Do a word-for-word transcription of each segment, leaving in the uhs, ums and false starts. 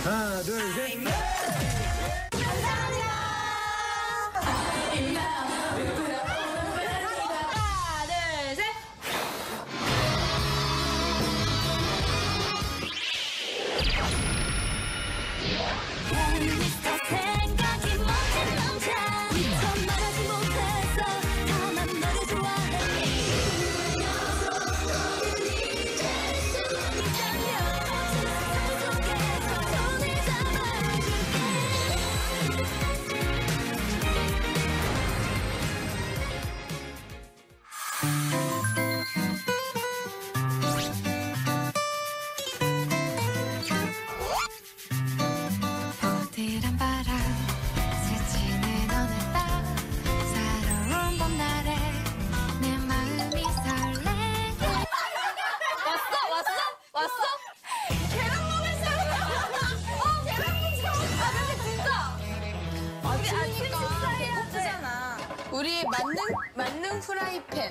하나, 둘, 셋. 부드러운 바람 스치는 어느 밤 새로운 봄날에 내 마음이 설레. 왔어? 왔어? 왔어? 계란 먹을 사람! 어, 계란 먹을 사람! 아, 근데 진짜! 우리 아침 식사해야 되잖아. 우리 만능, 만능 프라이팬.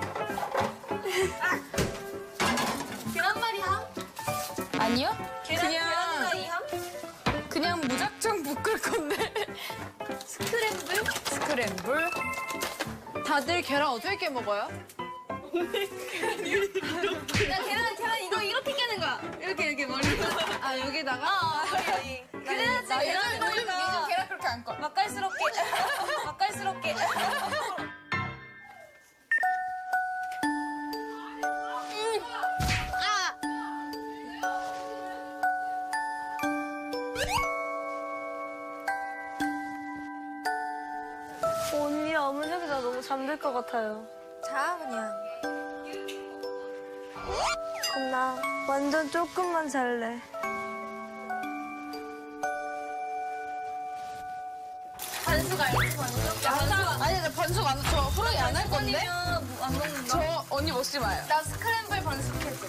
계란말이 함? 아니요? 계란, 그냥, 계란말이 함? 그냥 무작정 볶을 건데. 스크램블? 스크램블? 다들 계란 어떻게 먹어요? 계란 이렇게. 야, 계란, 계란 이거 이렇게 깨는 거야. 이렇게, 이렇게 머리로. 아, 여기다가? 어, 여기. 그래야지 계란 머리가. 계란 그렇게 안 꺼. 맛깔스럽게. 맛깔스럽게. 언니 아무짝에 나 너무 잠들 것 같아요. 자, 그냥. 그럼 나 완전 조금만 잘래. 반숙 알지, 반숙? 야, 반숙. 아니, 나 반숙 안, 저 후라이 안 할 건데? 아니면 안 먹는다. 저 언니 먹지 마요. 나 스크램블 반숙해줘.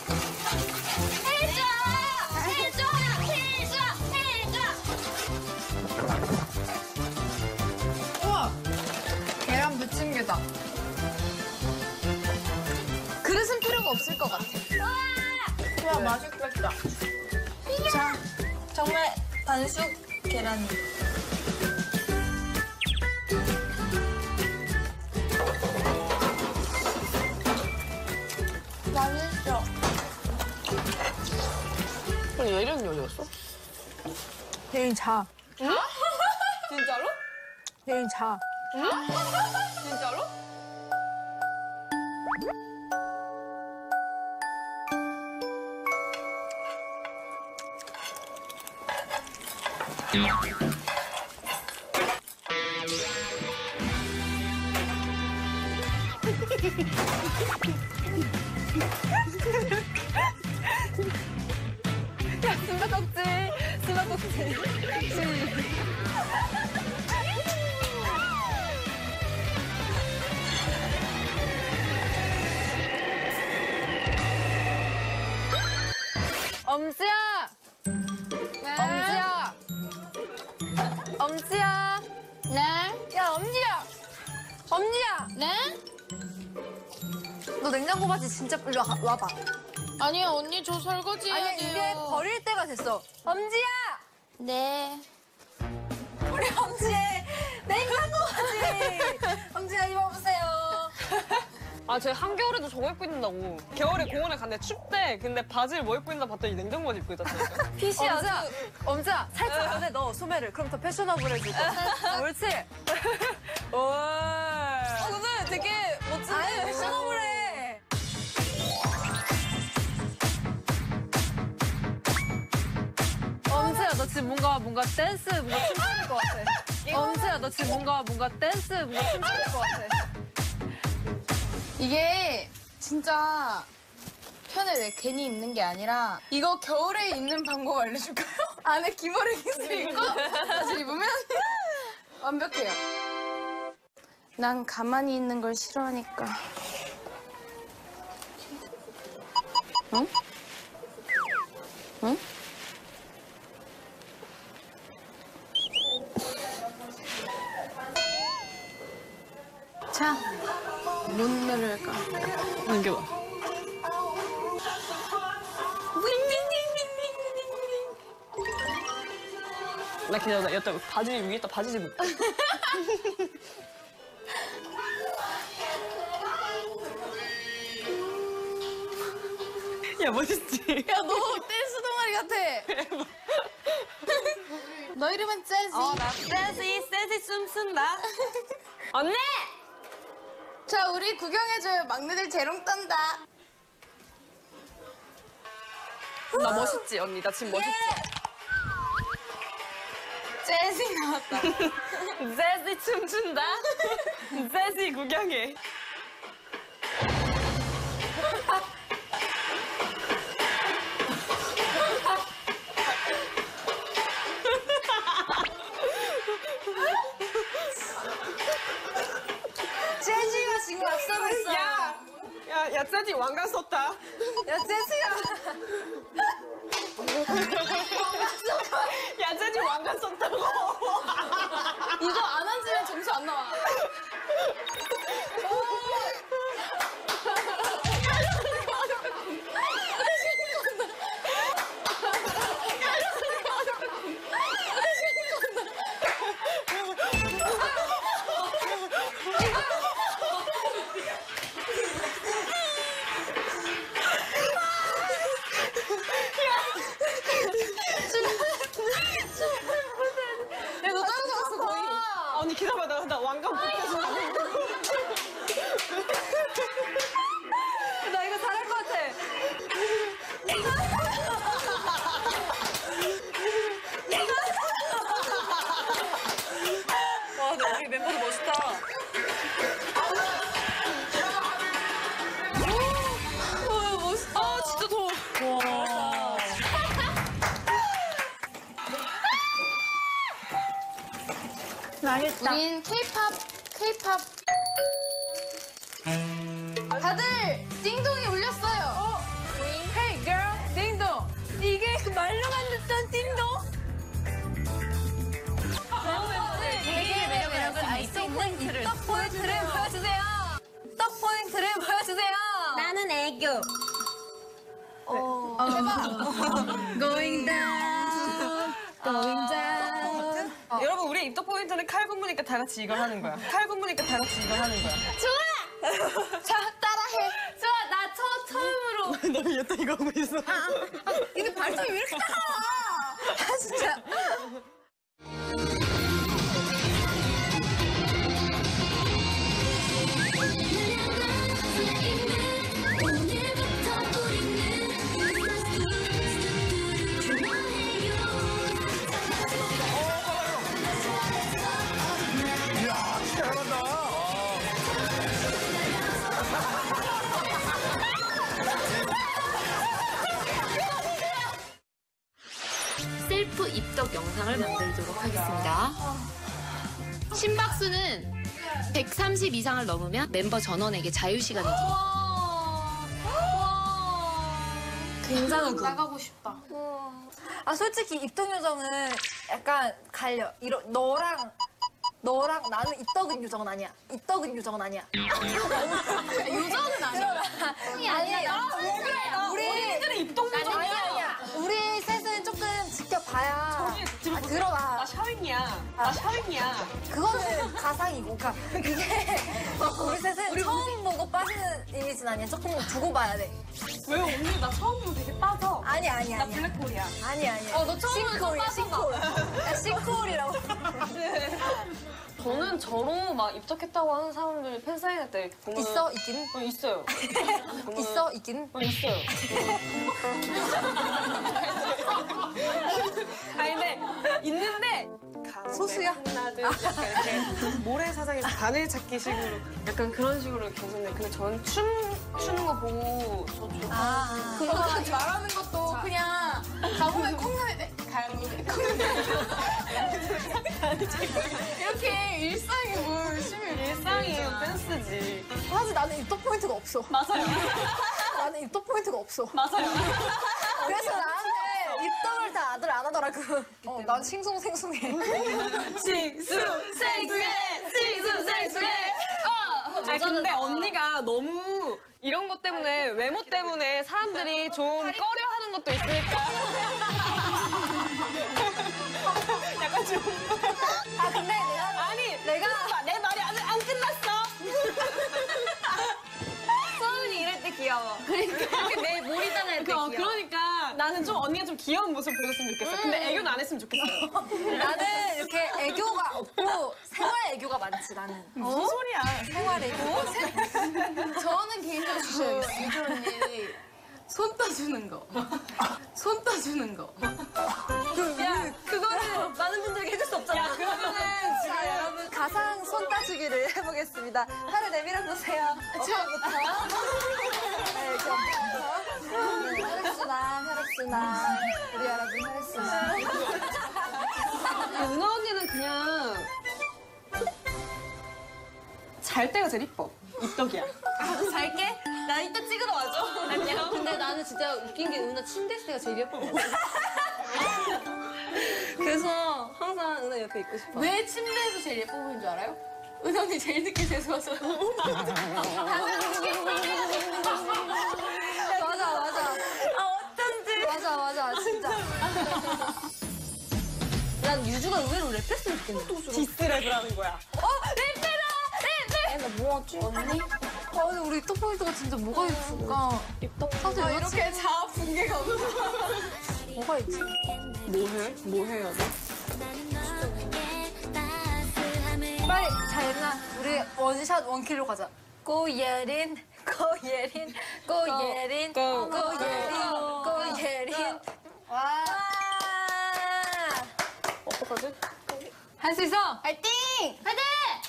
해줘! 해줘! 해줘! 해줘! 우와! 계란 부침개다. 그릇은 필요가 없을 것 같아. 와, 맛있겠다. 자, 정말 반숙 계란이. 맛있어. 근데 왜 이런 요리였어? 대인 자. 진짜로? 대인 자. 진짜로? 야, 숨바꼭질. 숨바꼭질. 엄지야! 네. 엄지야! 엄지야! 네? 야, 엄지야! 엄지야! 네? 너 냉장고 바지 진짜 빨리 와, 와봐. 아니, 언니 저 설거지 해야 아니, 돼요. 이게 버릴 때가 됐어. 엄지야! 네. 우리 엄지 냉장고 바지! 엄지야, 입어보세요. 아, 제가 한겨울에도 저거 입고 있는다고. 겨울에 공원에 갔는데 춥대. 근데 바지를 뭐 입고 있나 봤더니 냉장고 바지 입고 있었어요. 핏이 엄지야, 엄지야, 살짝 안에 넣어, 소매를. 그럼 더 패셔너블해지고. 옳지? 오. 어, 근데 되게 멋지네. 아니, 패셔너블해. 엄지야, 너 지금 뭔가, 뭔가 댄스, 뭔가 춤추는 것 같아. 엄지야, 너 지금 뭔가, 뭔가 댄스, 뭔가 춤추는 것 같아. 이게 진짜 편을 왜 괜히 입는 게 아니라 이거 겨울에 입는 방법 알려줄까요? 안에 기모레 기스 입고 다시 입으면 완벽해요. 난 가만히 있는 걸 싫어하니까. 응? 응? 자, 문을 까. 안겨봐. 나 기다려, 나 여기다 바지 위에다 바지 좀 입고. 야, 멋있지? 야, 너 댄스 동아리 같아. 너 이름은 재즈. 어, 나 댄스, 댄스 춤 춘다. 언니! 자, 우리 구경해줘요. 막내들 재롱 떤다. 나 멋있지, 언니? 나 지금 멋있지? 재즈 나왔다. 재즈 춤춘다? 재즈 구경해. 재즈가 지금 앞서고 있어. 야! 야, 야, 재즈 왕관 썼다. 야, 재즈야. 야, 재즈 왕관 썼다고. 이거 안 앉으면 점수 안 나와. 야, 너 떨어졌어, 거의. 아, 언니 기다려봐. 나, 나 왕관 벗겨서. 나 이거 잘할 것 같아. 와, 근데 우리 멤버도 멋있다. 와, 멋있다. 아, 진짜 더워. 와. 망했다. 우린 케이팝, 케이팝. 다들 띵동이 울렸어요. Hey girl, 띵동. 이게 말로만 듣던 띵동? 개개의 매력은 알 수 있는 떡 포인트를 보여주세요. 떡 포인트를 보여주세요. 나는 애교. Going down, going down. 여러분, 우리 입덕 포인트는 칼군무니까 다 같이 이걸 하는 거야. 칼군무니까 다 같이 이걸 하는 거야. 자, 따라해. 좋아, 나 처, 처음으로. 너 여태 이거 하고 있어. 근데 발성이 왜 이렇게 따라와? 아, 진짜. 셀프 입덕 영상을 만들도록 하겠습니다. 심박수는 백삼십 이상을 넘으면 멤버 전원에게 자유시간이 드립니다. 굉장한 그. 나가고 싶다. 아, 솔직히 입덕 요정은 약간 갈려. 이러, 너랑, 너랑 나는 입덕은 요정은 아니야. 입덕은 요정은 아니야. 요정은 아니야. 아니, 우리, 우리들은 입덕 요정 아니야, 아니야. 우리 셋은 조금 지켜봐야. 아, 들어봐. 나 샤윙이야. 나 샤윙이야. 그거는 가상이고, 그러니까 이게 우리 셋은 처음 보고 빠지는 이미지는 아니야. 조금 두고 봐야 돼. 왜 언니 나 처음 보면 되게 빠져. 아니 아니 나 아니. 블랙홀이야. 아니 아니. 어, 너 처음 보면 좀 싱콜이야 싱콜. 야, 싱콜이라고. 저는 저로 막 입덕했다고 하는 사람들 팬사인회 때 보면 있어 있긴. 어, 있어요. 보면- 있어 있긴. 어, 있어요. 아니 근데 있는데 소수야? 하나 둘 셋, 이렇게 모래사장에서 바늘 찾기 식으로 약간 그런 식으로 계셨는데 근데 저는 춤 추는 거 보고 저 좋다. 아. 그거 말하는 것도 그냥 가보면 콩나물 돼. 가보면 콩나물 이렇게 일상이 뭘 심해. 일상이에요 댄스지. 사실 나는 입덕 포인트가 없어. 맞아요. 나는 입덕 포인트가 없어. 맞아요. 그래서 나한테 입덕을 다 아들 안 하더라고. 어, 난 싱숭생숭해. 싱숭생숭해 싱숭생숭해. 아니 근데 언니가 너무 이런 것 때문에 외모 때문에 사람들이 좀 꺼려하는 것도 있으니까. 약간 귀여워. 그러니까 내 머리 따라 할 때 어, 귀여워. 그러니까 나는 좀 언니가 좀 귀여운 모습 보였으면 좋겠어. 근데 애교는 안 했으면 좋겠어. 나는 이렇게 애교가 없고 생활 애교가 많지 나는. 무슨 소리야? 생활 애교? 저는 개인적으로 그 유주 언니 손 떠주는 거. 손 떠주는 거. 야 그거는 많은 분들에게 해줄 수 없잖아. 야, 그러면은 자 여러분 가상 손 따주기를 해보겠습니다. 팔을 내밀어 보세요. 처음부터. 네, 처음부터. 혈액순환, 혈액순환. 우리 여러분 혈액순환. 은하 언니는 그냥 잘 때가 제일 이뻐. 입덕이야. 잘게. 나 이따 찍으러 와줘. 안녕. 근데 나는 진짜 웃긴 게 은하 침대 때가 제일 예쁜 거 같아. 그래서 항상 은하 옆에 있고 싶어. 왜 침대에서 제일 예뻐 보이는 줄 알아요? 은하 언니 제일 늦게 재수와서. 맞아, 맞아. 아, 어쩐지. 맞아, 맞아. 진짜. 난 유주가 의외로 랩했으면 좋겠네. 디스랩을 하는 거야. 어, 랩해라! 랩, 랩! 나 뭐하지? 언니? 아, 근데 우리 입덕 포인트가 진짜 뭐가 있을까? 입덕 사실 아, 이렇게 자아 붕괴가 없어. 뭐가 있지? 뭐 해? 뭐 해야 돼? 빨리, 자, 얘들아. 우리 원샷 원킬로 가자. 고예린, 고예린, 고예린, 고, 고, 고예린, 고예린. 와. 어떡하지? 할 수 있어! 파이팅! 파이팅!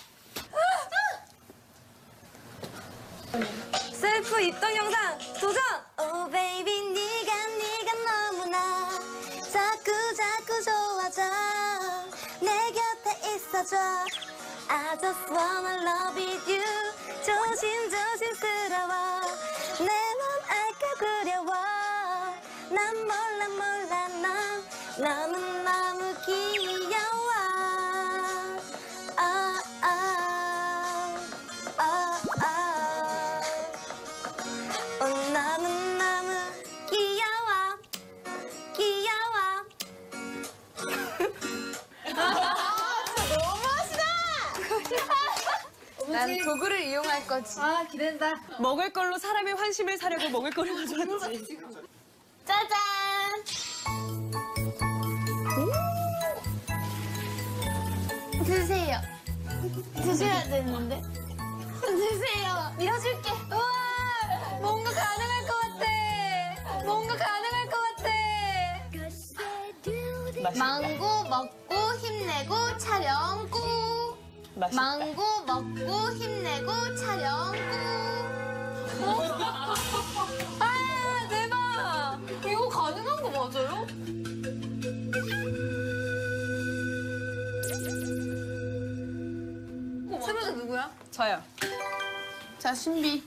셀프 입덕 영상 도전! Oh baby 네가 네가 너무나 자꾸 자꾸 좋아져 내 곁에 있어줘 I just wanna love with you 조심조심스러워 내 맘 알까 그려워 난 몰라 몰라 넌 너무 너무 귀여워 아, 아, 아, 아. 어, 너무너무 귀여워 귀여워 난 도구를 이용할 거지. 아 기대된다 먹을 걸로 사람의 환심을 사려고 먹을 거를 가져왔지. 짜잔! 드세요. 드셔야 되는데. 드세요. 밀어줄게 우와 뭔가 가능할 것 같아 뭔가 가능할 것 같아 망고 먹고 힘내고 촬영 꾹. 맛있다. 망고 먹고 힘내고 촬영 꾹. 아 대박 이거 가능한 거 맞아요? 세 번째 누구야? 저요. 자, 신비.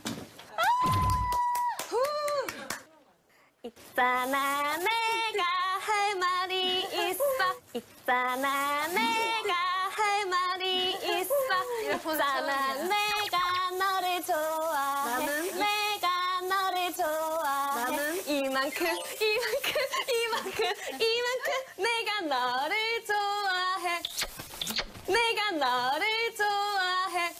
있잖아 내가 할 말이 있어 있잖아 내가 할 말이 있어 있잖아 내가 너를 좋아해 내가 너를 좋아해 이만큼 이만큼 이만큼 이만큼 내가 너를 좋아해 내가 너를 좋아해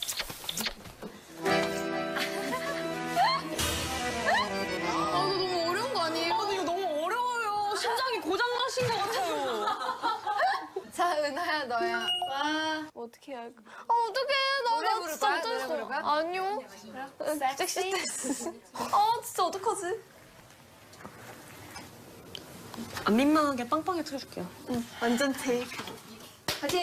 아, 이거 너무 어려운 거 아니에요? 아, 근데 이거 너무 어려워요. 심장이 고장 나신 것 같아요. 자, 은하야, 너야. 어떻게 해야 할까? 아, 어떡해. 나, 노래 나 부를 진짜 거야? 노래 못했어. 부를 거야? 아니요. 섹시 댄스. 아 진짜 어떡하지? 안 민망하게 빵빵하게 틀어줄게요. 완전 테이크. 파이팅!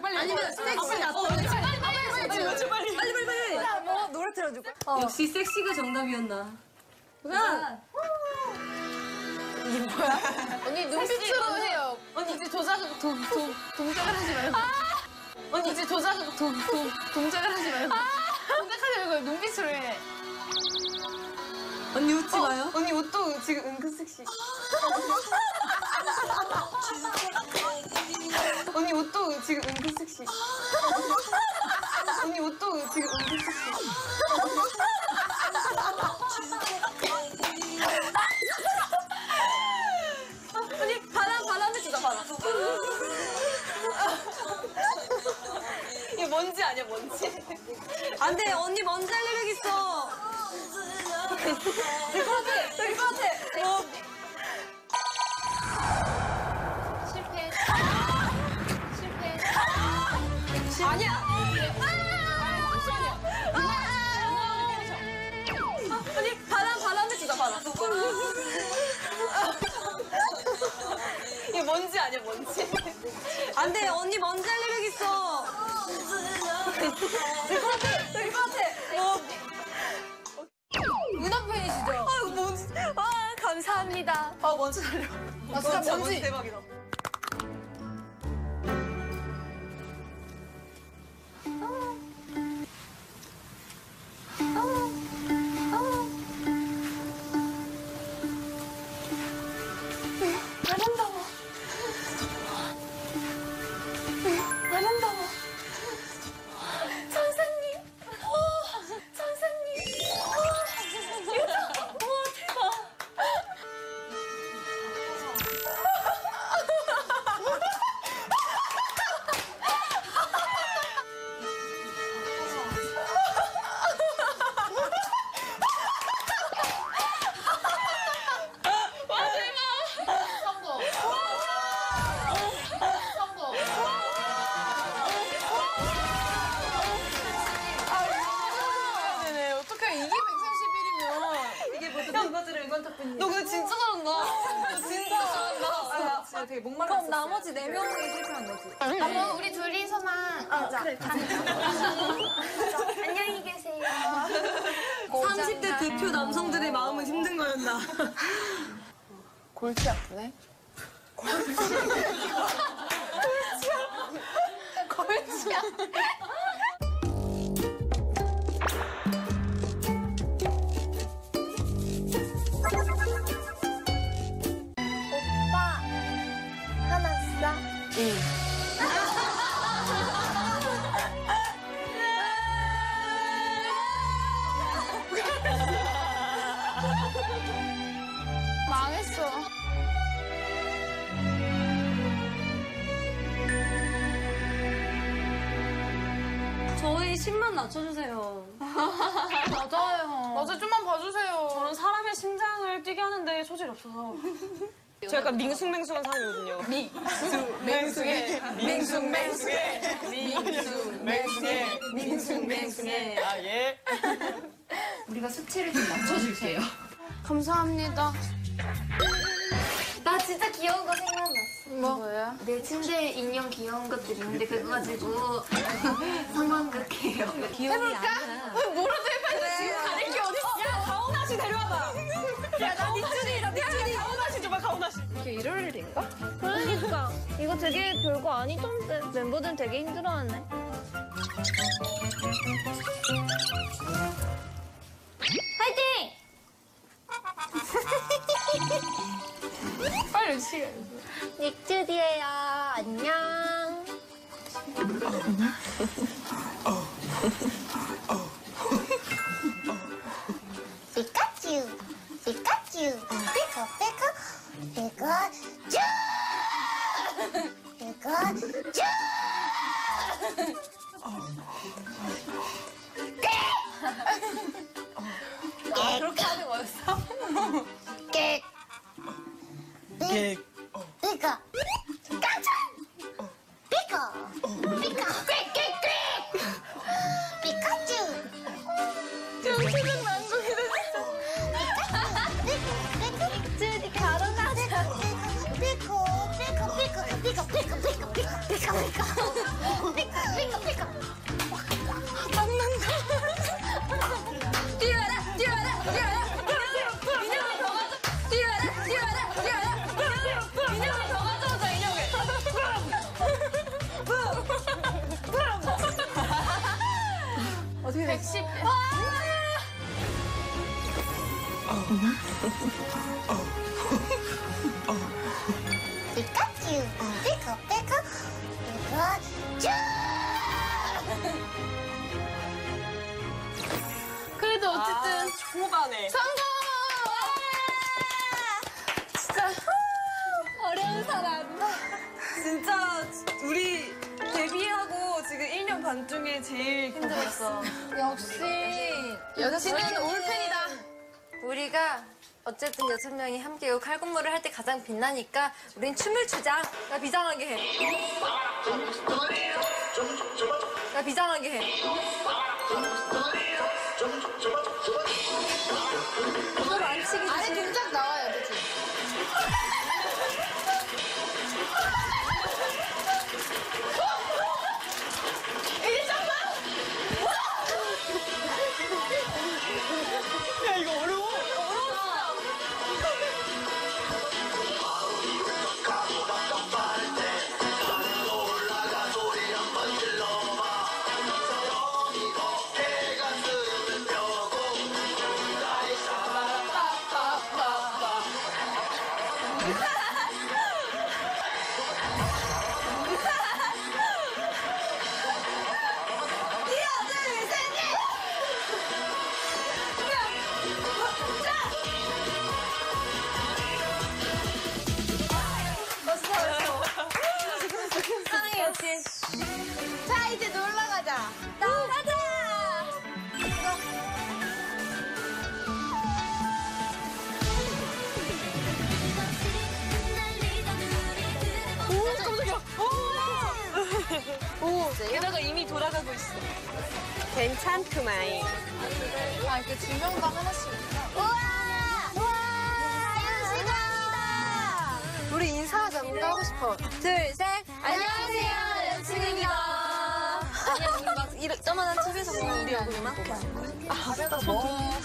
빨리. 아니면 섹시가 더 빨리 빨리 빨리 빨리 빨리 빨리 빨리. 뭐 노래 틀어줄까? 역시 섹시가 정답이었나? 우선 언니 눈빛으로 해요. 언니 이제 조작 도, 도, 동작을 하지 말고. 언니 이제 조작 도, 도, 동작을 하지 말고. 동작하지 말고 눈빛으로 해. 언니 웃지 마요. 언니 옷도 지금 은근 섹시. 언니 옷도 지금 은근 섹시. 언니 옷도 지금 은근 섹시. 언니 바람 바람에 주자 바람. 이게 먼지 아니야 먼지? 안돼 언니 먼지 알레르기 있어. 될 것 같아. 될 것 같아. 어. 실패. 실패. 아니야. 언니 바람 바람에 주자 바람. 이게 먼지 아니야 먼지? 안돼 언니 먼지 알레르기 있어. 될 것 같아. 될 것 같아. 어. 문화 팬이시죠? 아이고 먼지. 아 감사합니다. 아 먼지 날려. 아 진짜 뭔지 대박이다. 아름다워. 아름다워. 선생님. 오, 선생님. 오, 여자. 우와, 대박. 성공. 성공. 네네 어떡해 이게 백삼십일이면 이게 뭐든 이거들을 이건 탑빈. 너 근데 진짜 잘한다. 너 진짜 잘한다. 아, 진짜 되게 목말랐어. 그럼 나머지 네 명이 실패한 거지. 그럼 우리 둘이서만. 아, 그래. 안녕히 계세요. 삼십 대 대표 남성들의 마음은 힘든 거였나? 골치 아프네. 골치야. 오빠 화났어? 망했어. 저희 십만 낮춰주세요. 맞아요. 맞아 좀만 봐주세요. 저는 사람의 심장을 뛰게 하는데 소질이 없어서. 저 약간 밍숭맹숭한 사람이거든요. 밍숭맹숭해. 밍숭맹숭해. 밍숭맹숭해. 밍숭맹숭해. 아 예. 우리가 수치를 좀 낮춰줄게요. 감사합니다. 나 진짜 귀여운 거 생각났어. 뭐야? 내 침대에 인형 귀여운 것들 있는데 그거 가지고 상황극해요. 기억이 안 나. 뭐라도 해봐야지. 지금 가릴 게 어딨어. 야 가오나 씨 데려와봐. 야 나 니쭈리 나 니쭈리. 가오나 씨 줘봐 가오나 씨. 이게 이럴 일인가? 그러니까 이거 되게 별거 아니던데 멤버들은 되게 힘들어하네. 화이팅! 빨리 시간. 닉주디예요. 안녕. 피카츄, 피카츄, 피카 피카, 피카츄, 피카츄. 아, 그렇게 하는 거였어? 깨. 깨. 피카. 까천. 피카. 피카. 꽥꽥꽥. 피카츄. 정신은 난국이네 닉주디 결혼하자. 피코 피코 피코 피코 피코 피코 피코 피코 피코 백십. 피카츄, 피카, 피카, 피카츄! 그래도 어쨌든 초반에. 성공! 어려운 사람. 진짜 우리 데뷔하고 지금 일 년 반 중에 제일 힘들었어. 역시 여자친구는 올팬이다. 우리가 어쨌든 여섯 명이 함께 칼군무를 할 때 가장 빛나니까 우린 춤을 추자. 나 비장하게 해. 나 비장하게 해. 이거 만치기 안에 동작 나와요, 그치? 야 이거 어려워. 자, 이제 놀러 가자. 게다가 이미 돌아가고 있어. 괜찮구만. 아, 이렇게 두 명당 하나씩. 우리 인사하자. 뭔가 하고 싶어. 둘, 셋. 안녕하세요, 여친입니다. 아니, 언니 막 이런 저만한 티비에서 보는 우리 얼굴 이만큼 할 거야. 아, 내가 뭐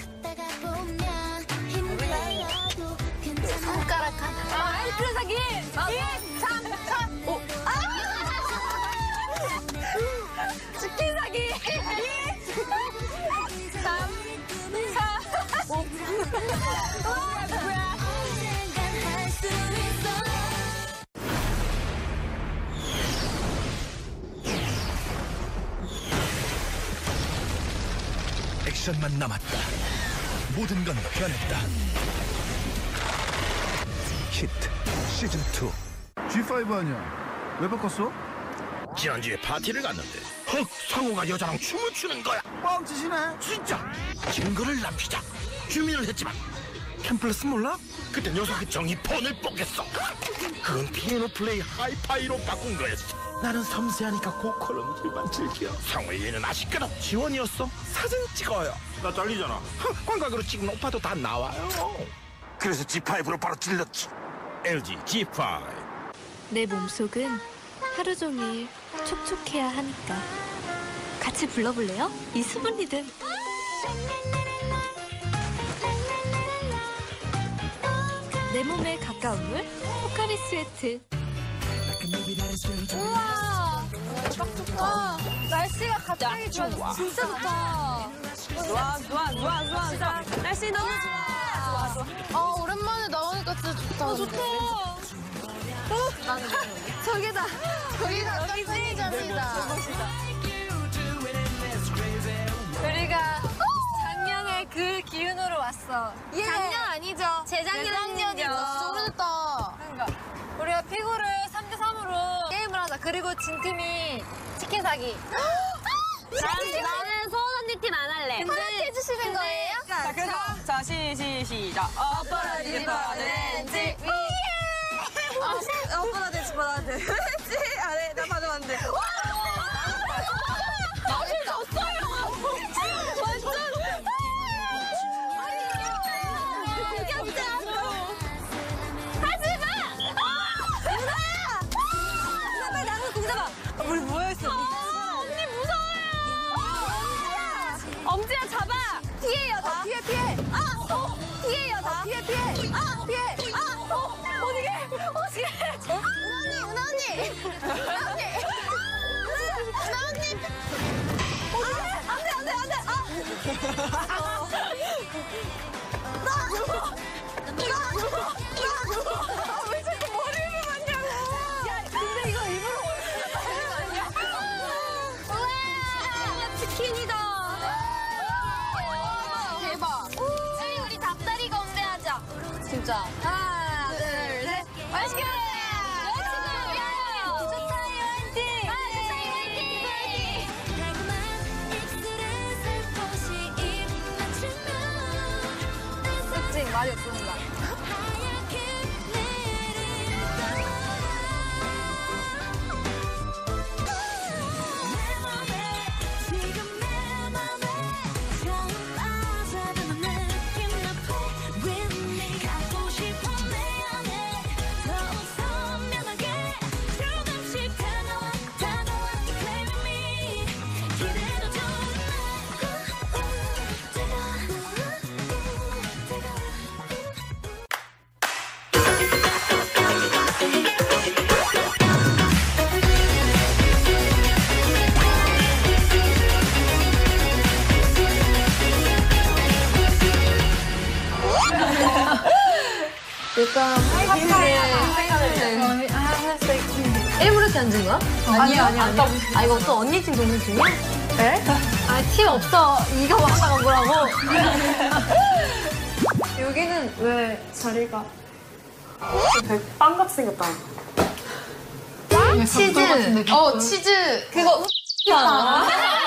손가락 하나. 아, 엘프레 사기! 이, 삼, 사, 오. 아! 치킨 사기! 이, 삼, 사, 오. 와, 뭐야. 액션만 남았다. 모든 건 변했다. 히트 시즌 투. 지 파이브 아니야? 왜 바꿨어? 지난주에 파티를 갔는데 헉 상호가 여자랑 춤을 추는 거야. 뻥치시네. 진짜 증거를 남기자 주민을 했지만 캠플러스 몰라? 그때 녀석이 정이 폰을 뽀겠어. 그건 피아노 플레이 하이파이로 바꾼 거였지. 나는 섬세하니까 고퀄럼들만 즐겨. 상호의 얘는 아쉽게도 지원이었어. 사진 찍어요. 나 잘리잖아. 광각으로 찍은 오빠도 다 나와요. 그래서 지 파이브로 바로 찔렀지. 엘지 지 파이브. 내 몸속은 하루 종일 촉촉해야 하니까 같이 불러볼래요? 이 수분 리듬. 내 몸에 가까운 물 포카리 스웨트. 우와. 와, 날씨가 갑자기 좋아졌어. 진짜 좋다. 좋아, 좋아, 좋아, 좋아, 좋아. 날씨 너무 좋아. 좋아, 좋아. 아, 오랜만에 나오니까 진짜 좋다. 좋다. 저기다. 저기가 딱 편의점이다. 우리가 작년에 그 기운으로 왔어. 예. 작년 아니죠? 재작년이죠. 진짜 오래됐다. 그러니까 우리가 피구를 삼 대 삼으로 게임을 하자. 그리고 진 팀이 치킨 사기. 나는 소원 언니 팀 안 할래. 허락해 주시는 거예요? 자, 그래서 자, 시, 시, 시작. 엎어라지, 뻗어낸지. 엎어라지, 뻗어낸지. 아래, 나 받으면 안 돼. 우리 뭐였어? 언니 무서워요. 엄지야 잡아. 피해 여자. 피해 피해. 아, 어. 피해 여자. 피해 피해. 아, 피해. 아, 어. 어디게? 어디게? 은하 언니, 은하 언니. 은하 언니. 치킨이다. 대박. 저희 우리 닭다리가 온대하자. 진짜. 하나, 둘, 셋. 맛있게 먹자. 좋다요, 화이팅! 아, 좋다요, 화이팅! 특징 말이 없습니다. 약간 일부러 앉은 거야? 아니야, 아니야, 아니야. 아 이거 또 언니 팀 동생 팀이야? 에? 아, 팀 없어. 이거 막상 온 거라고. 여기는 왜 자리가. 빵같이 생겼다. 치즈. 어, 치즈. 그거. 아.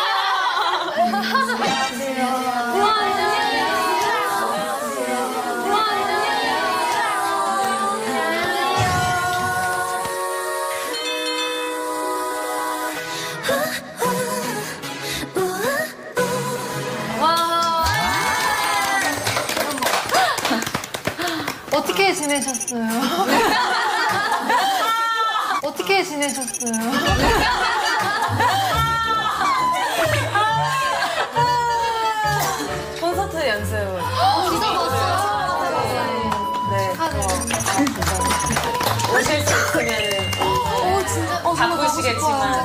어떻게 지내셨어요? 어떻게 지내셨어요? 콘서트 연습. 기사 봤어요. 네. 오실 수 있으면은 오, 진짜. 어, 바쁘시겠지만.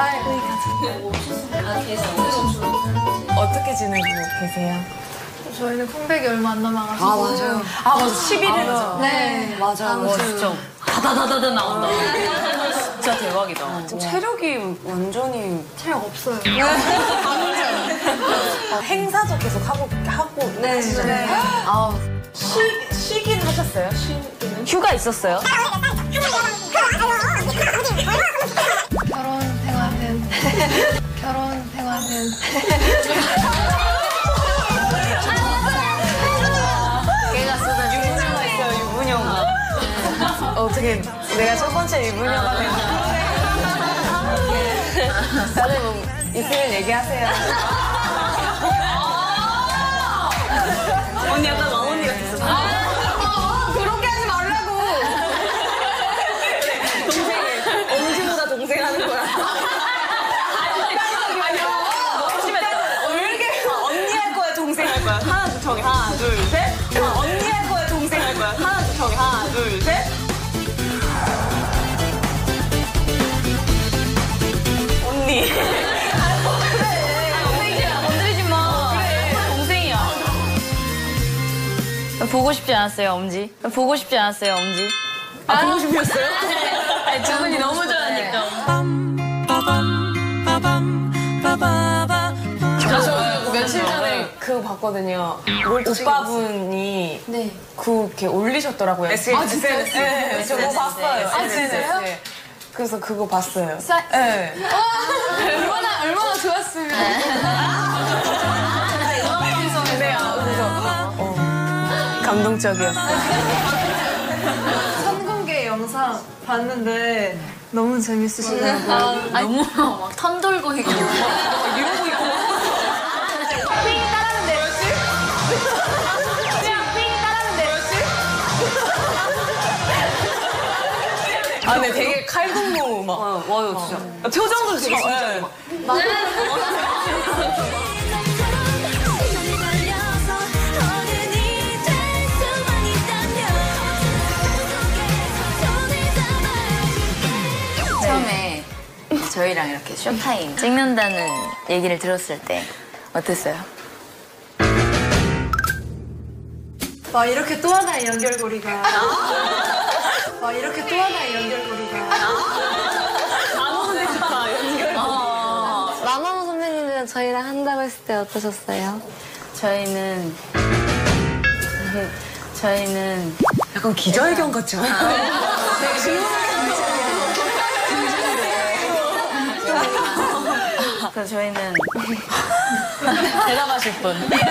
어떻게 지내고 계세요? 저희는 컴백이 얼마 안 남아가지고. 아, 맞아요. 아, 맞아. 십일 일. 네. 맞아요. 와, 진짜. 다다다다다 나온다. 진짜 대박이다. 지금 체력이 완전히. 체력 없어요. 어, 행사도 계속 하고, 하고. 네. 네. 아, 쉬, 쉬긴 하셨어요? 쉬기는? 휴가 있었어요? 결혼 생활은. 결혼 생활은. 걔가 쓰던 유부녀가 있어요, 유부녀가. 어떻게 내가 첫 번째 유부녀가 되나. 다들 뭐 있으면 얘기하세요. 언니 약간 왕언니 같았어. 그렇게 하지 말라고. 동생을. 엄지보다 동생 하는 거야. 너무 심했다. 왜 이렇게. 언니 할 거야, 동생 할 거야. 하나, 둘, 정해. 하나, 둘, 셋. 언니 할 거야, 동생 할 거야. 하나, 둘, 정해. 하나, 둘, 셋. 언니. 건드리지 마. 동생이야. 보고 싶지 않았어요, 엄지. 보고 싶지 않았어요, 엄지. 아, 보고 싶으셨어요? 아니, 두 분이 너무 좋아하니까. 저 며칠 전에 그거 봤거든요. 오빠분이 네. 그 이렇게 올리셨더라고요. 에스엔에스. 네, 저 그거 봤어요. 아, 진짜요? 네. 그래서 그거 봤어요. 사... 네. 얼마나, 얼마나 좋았으면. 네, 아, 그래서 어, 감동적이었어요. 선공개 영상 봤는데 너무 재밌으시더라고요. 아, 너무 막 턴 돌고 있고. 막 이러고 있고. 아, 근데 되게 칼군무 막. 어, 와요, 진짜. 표정도 되게 진짜 막. 처음에 저희랑 이렇게 쇼타임 찍는다는 얘기를 들었을 때 어땠어요? 와 이렇게 또 하나의 연결고리가. 와 이렇게 또 하나의 연결고리가. 안 오는데 좋다. 연결고리. 마마무 선배님은 저희랑 한다고 했을 때 어떠셨어요? 저희는 저희는 약간 기자회견 같지 않아요? 그래서 저희는 대답하실 분.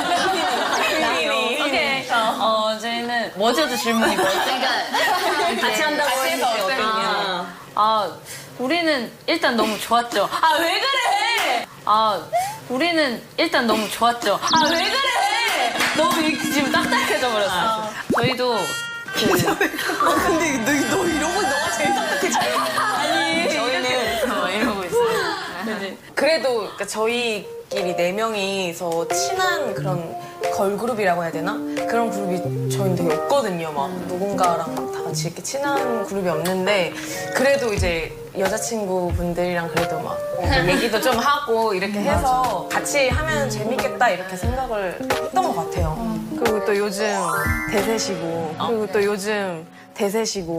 오케이. 어 저희는 뭐죠 질문이 뭐였죠? 그러니까 같이 한다고 같이 해서 했을 때 어땠냐? 아 우리는 일단 너무 좋았죠. 아 왜 그래? 아 우리는 일단 너무 좋았죠. 아 왜 그래? 너무 이렇게 지금 딱딱해져 버렸어. 저희도 그 근데 너, 너 이러고 너가 제일 딱딱해져. 아니 저희는 어, 이러고 있어요. 그래도 그러니까 저희끼리 네 명이서 친한 그런 걸그룹이라고 해야 되나? 그런 그룹이 저희는 되게 없거든요. 막 누군가랑 다 같이 이렇게 친한 그룹이 없는데 그래도 이제 여자친구분들이랑 그래도 막 얘기도 좀 하고 이렇게 해서 같이 하면 재밌겠다 이렇게 생각을 했던 것 같아요. 그리고 또 요즘 대세시고 그리고 또 요즘 대세시고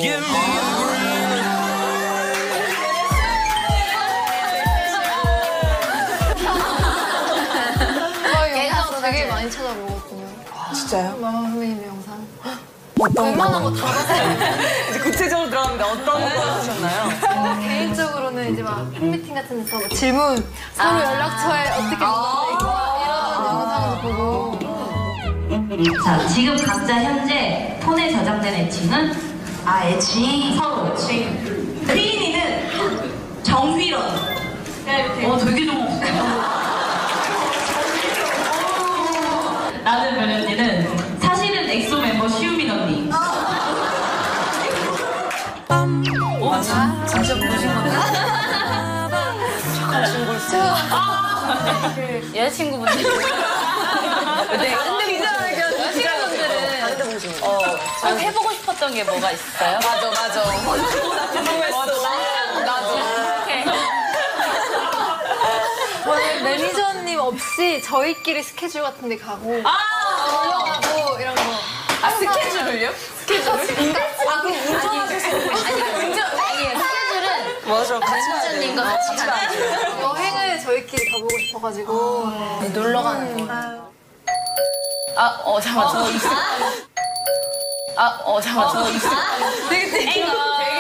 영상 되게 많이 찾아보거든요. 진짜요? 마마 선배님 영상. 어떤 웬만한 거? 거 다 봤어요. 이제 구체적으로 들어갑니다. 어떤 거 하셨나요? 어, 개인적으로는 이제 막 팬미팅 같은 데서 뭐 질문, 서로 연락처에 어떻게 연락돼 있고 이런 영상도 보고. 자, 지금 각자 현재 폰에 저장된 애칭은 아, 애칭 서로 애칭. 휘인이는 정휘런. 어, 되게 좋았어요. 나는 별연이는 사실은 엑소 멤버 시우민 언니. 어, 진짜 보신 건데? 착한 친구 있어요. 여자친구분들. 네, 여자친구분들은 어, 좀 해보고 싶었던 게 뭐가 있어요? 맞아, 맞아. 나도. 저는 매니저님 없이 저희끼리 스케줄 같은 데 가고 놀러 가고 이런 거. 아, 스케줄을요? 스케줄을? 아, 그럼 운전하셔서. 아니, 운전, 아니, 스케줄은 맞아, 같이 매니저님과 같이 가요. 여행을 저희끼리 가보고 싶어가지고. 네, 놀러 가는 거. 아, 어, 잠깐만, 저 있어. 아, 어, 잠깐만, 저 있어. 되게 되게 되게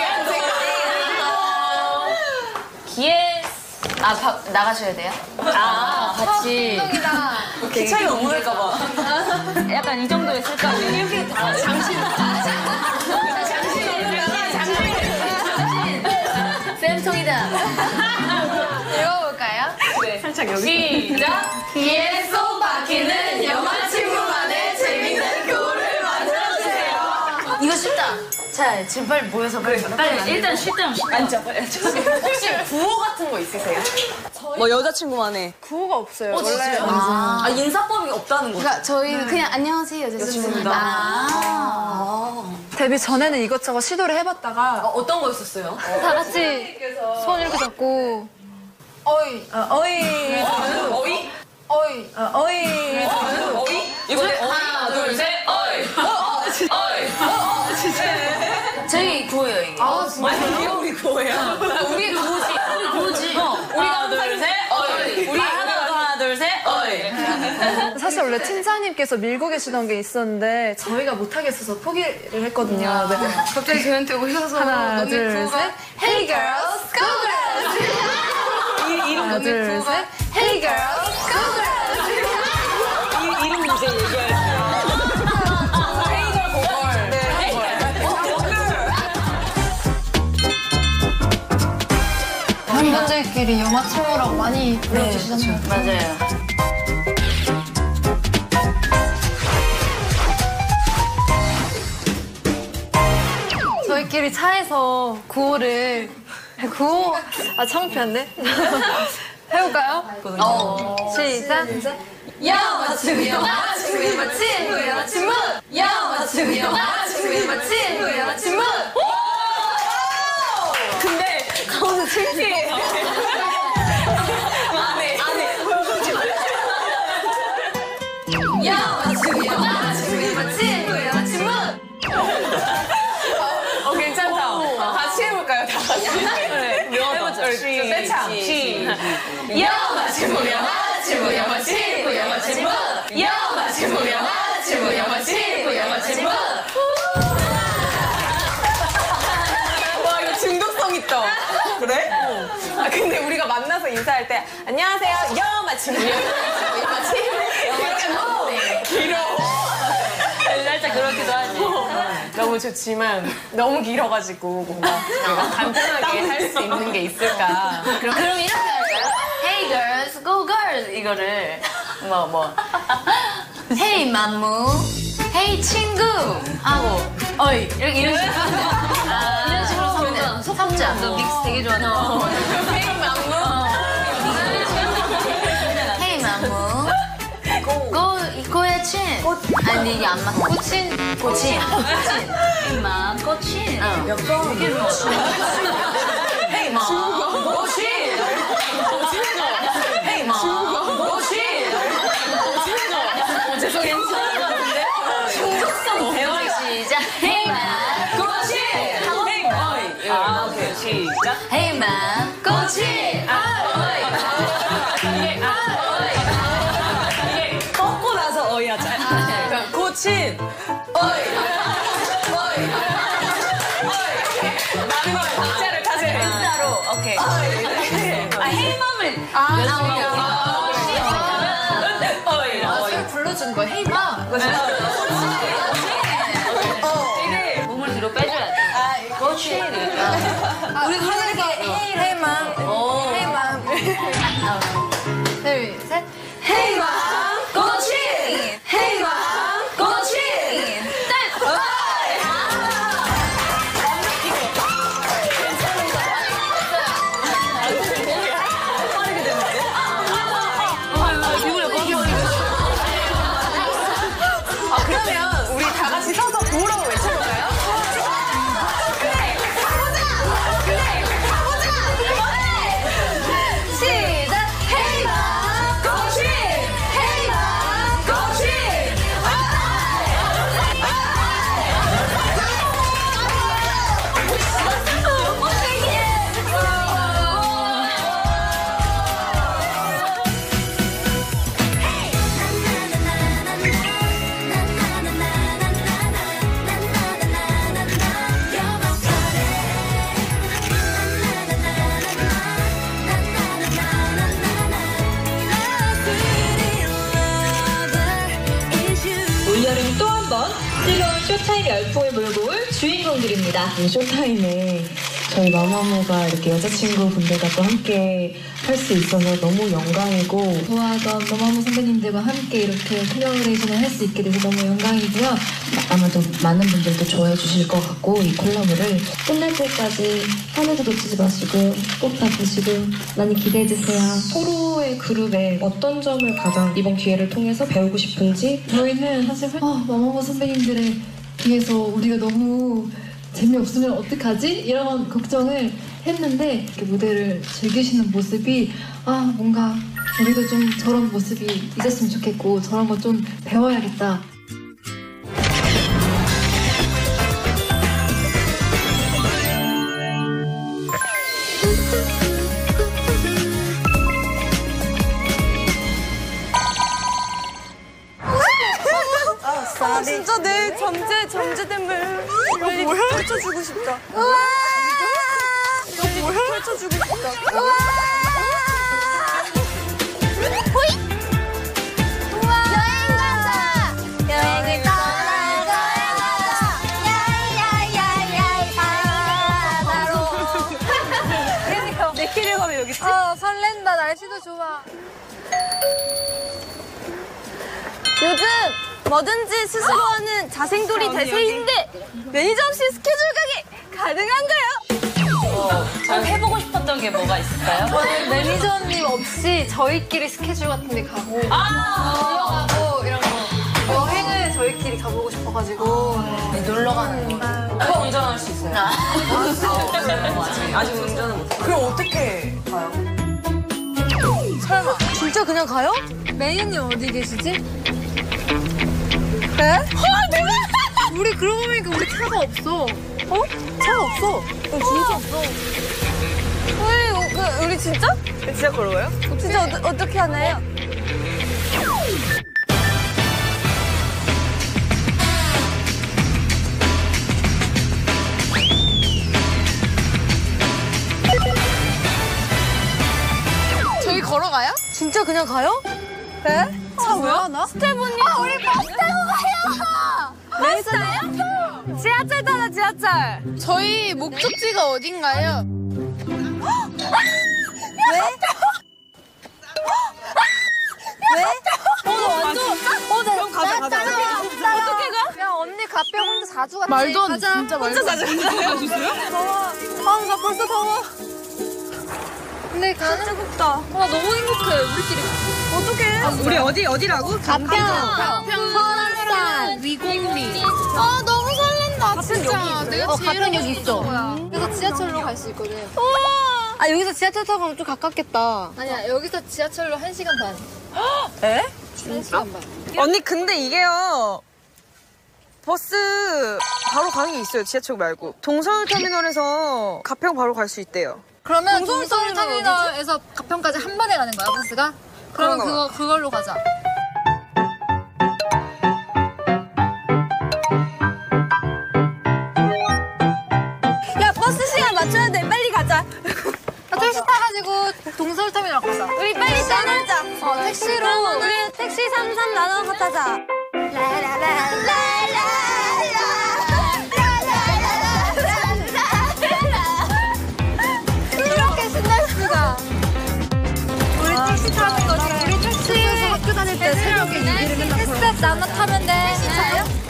기회, 아, 바, 나가셔야 돼요? 아, 같이. 키 차이 너무 날까봐. 약간 이 정도에 쓸까? 이렇게 다 장신. 쌤통이다. 읽어볼까요? 네. 살짝 여기. 시작. 귀에 쏙 박히는 영화 친구만의 재밌는 교를 만들어주세요. 이거 쉽다. 자, 지금 빨리 모여서 그래. 빨리 일단 쉴 때는 앉아. 빨리 앉아. 혹시 구호 같은 거 있으세요? 뭐 여자친구만의. 구호가 없어요. 원래. 아, 아, 인사법이 없다는 거죠? 그러니까 저희는 그냥 안녕하세요 여자친구입니다. 아. 데뷔 전에는 이것저것 시도를 해봤다가 어, 어떤 거 있었어요? 다 같이 손 이렇게 잡고 어이 아, 어이 어이? 어이 아, 어이 어이? 이거 하나, 둘, 셋, 어이! 어이! 저희 구호예요, 이게. 아 진짜 이게 우리 구호예요? 우리 구호지. 우리 구호지. 어, 우리가 하나, 둘, 셋, 어이! 우리 하나, 하나, 둘, 셋, 어이! 사실 원래 팀장님께서 밀고 계시던 게 있었는데 저희가 못하겠어서 포기를 했거든요. 네. 갑자기 저희한테 오셔서 하나 둘 셋 Hey girls, go girls! 하나 둘 셋 Hey girls, go girls! 이름 이제 얘기할게요. 헤이걸 고걸. 네, 멤버들끼리 영화 친구라고 많이 불러주시잖아요. 맞아요. 저희끼리 차에서 구호를 구호 아 창피한데 해볼까요? 어. 시작. 영화 친구 영화 친구 영화 친구 영화 친구 영화 친구 영화 친구 영화 친구 영화 친구 근데 가운데 창피해요. 안해, 안해. 영화 친구 영화 친구 영화 친구 영화 영화 친구 영화 친구 영화 친구 영화 친구 영화 친구 영화 친구 영화 친구 영화 친구. 와 이거 중독성 있다. 그래? 아 근데 우리가 만나서 인사할 때 안녕하세요 영화 친구 영화 친구 영화 친구 길어. 살짝 그렇기도 하지. 너무 좋지만 너무 길어가지고 뭔가 내가 간단하게 할 수 있는 게 있을까. 그럼 그럼 이렇게 할까요? Hey girls, go girls 이거를 뭐 뭐. Hey 맘무, Hey 친구 하고 어이 이렇게 이런 식으로 아, 이런 식으로 서면 섭지 않아. 믹스 되게 좋아하는 거. Hey 맘무, Hey 맘무, go 이거의 친. 아니 이게 안 맞아. 꽃친, 꽃친, 꽃친. Hey 맘, 꽃친. 몇 번? 되게 좋아. Hey 맘, 꽃친. Hey 맘, 꽃친. 죄송 괜찮은 것 같은데? 중독성 대화의 시작. Hey 맘, 꽃친. Hey 맘. 아 오케이 시작. Hey 맘, 꽃친. 아 어이. 이게 아 어이. 이게 꺾고 나서 어이 하자. 그러니까 고친 어이 어이 어이 나는 박자를 타세요. 따로 오케이. 아 헤이맘을 아 어이 술 불러주는 거야. 헤이 마. 몸을 뒤로 빼줘야 돼. 그렇지. 우리 하늘에게 헤이 헤이 마. 헤이 마. 둘 셋. 헤이맘 꽃이 헤이맘 꽃이 아 그러면 우리 다 같이 서서 구호라고 외쳐볼까요? 그래 가보자 그래 가보자 시작 헤이맘 꽃이 헤이맘 꽃이 올여름 또 한 번 뜨거운 쇼타임 열풍을 몰고 올 주인공들입니다. 쇼타임에 저희 마마무가 이렇게 여자친구분들과 또 함께 할 수 있어서 너무 영광이고 좋아하던 마마무 선배님들과 함께 이렇게 콜라보레이션을 할 수 있게 돼서 너무 영광이고요. 아마도 많은 분들도 좋아해 주실 것 같고 이 콜라보를 끝날 때까지 한 회도 놓치지 마시고 꼭 다 보시고 많이 기대해주세요. 서로의 그룹에 어떤 점을 가장 이번 기회를 통해서 배우고 싶은지 저희는 사실 아, 마마무 선배님들에 비해서 우리가 너무 재미없으면 어떡하지? 이런 걱정을 했는데 이렇게 무대를 즐기시는 모습이 아 뭔가 우리도 좀 저런 모습이 있었으면 좋겠고 저런 거 좀 배워야겠다. 아 진짜 내 잠재 잠재됨을 빨리 펼쳐주고 싶다. 우와. 이거 뭐야? 펼쳐주고 싶다. 우와. 호이. 우와. 여행 가자. 여행을 떠나가자. 야야야야야. 바로. 내 키를 가면 여기 있지? 어 설렌다. 날씨도 좋아. 요즘 뭐든지 스스로 하는 자생돌이 대세인데 매니저 없이 스케줄 가기 가능한가요? 꼭 해보고 싶었던 게 뭐가 있을까요? 저는 매니저님 없이 저희끼리 스케줄 같은 데 가고 아! 놀러 가고 이런 거 여행을 저희끼리 가보고 싶어가지고 놀러 가는 거. 누가 운전할 수 있어요? 아직 운전은 못해요. 그럼 어떻게 가요? 설마 진짜 그냥 가요? 매니저님 어디 계시지? 네? 아 내가 우리 그러고 보니까 우리 차가 없어. 어? 차가 없어. 어, 진짜 없어. 우리 그 우리 진짜? 진짜 걸어가요? 진짜 어, 어떻게 하나요? 저희 걸어가요? 진짜 그냥 가요? 네? 아, 뭐야? 나? 스테보님. 아, 우리 버스 타고 가요! 버스 타요? 지하철 타자, 지하철. 저희 목적지가 어딘가요? 왜? 왜? 어, 나 완전. 어, 나. 그럼 가자, 가자. 어떻게 가? 야, 언니 가평 혼자 자주 갔지. 말도 안 돼, 가자. 진짜 말도 안 돼. 혼자 가셨어요? 더워. 아, 나 벌써 더워. 근데 가는 덥다. 아, 너무 행복해, 우리끼리. 어떡해. 아, 우리 어디, 어디라고? 가평. 가평. 설악산. 위곡리. 아, 너무 설렌다, 진짜. 내가 어, 제일 가평 여기 하고 있어. 싶은 거야. 그래서 지하철로 갈 수 있거든. 아, 여기서 지하철 타고 가면 좀 가깝겠다. 아니야, 여기서 지하철로 한 시간 반. 에? 한 시간 반. 언니, 근데 이게요. 버스 바로 가는 게 있어요, 지하철 말고. 동서울터미널에서 가평 바로 갈 수 있대요. 그러면 동서울 동서울터미널에서 가평까지 한 번에 가는 거야, 버스가? 그러면 그런가 그거, 그걸로 가자. 야, 버스 시간 맞춰야 돼. 빨리 가자. 아, 택시 타가지고 동서울터미널 가자. 우리 빨리 떠나자. 어, 택시로. 우리 택시 삼삼 나눠서 타자. 이렇게 신날 수가. 우리 택시 타는 거지. 우리 택시에서 학교 다닐 때 새벽에 얘기를 맨날 택시 나눠 타면 돼. 택시 타요?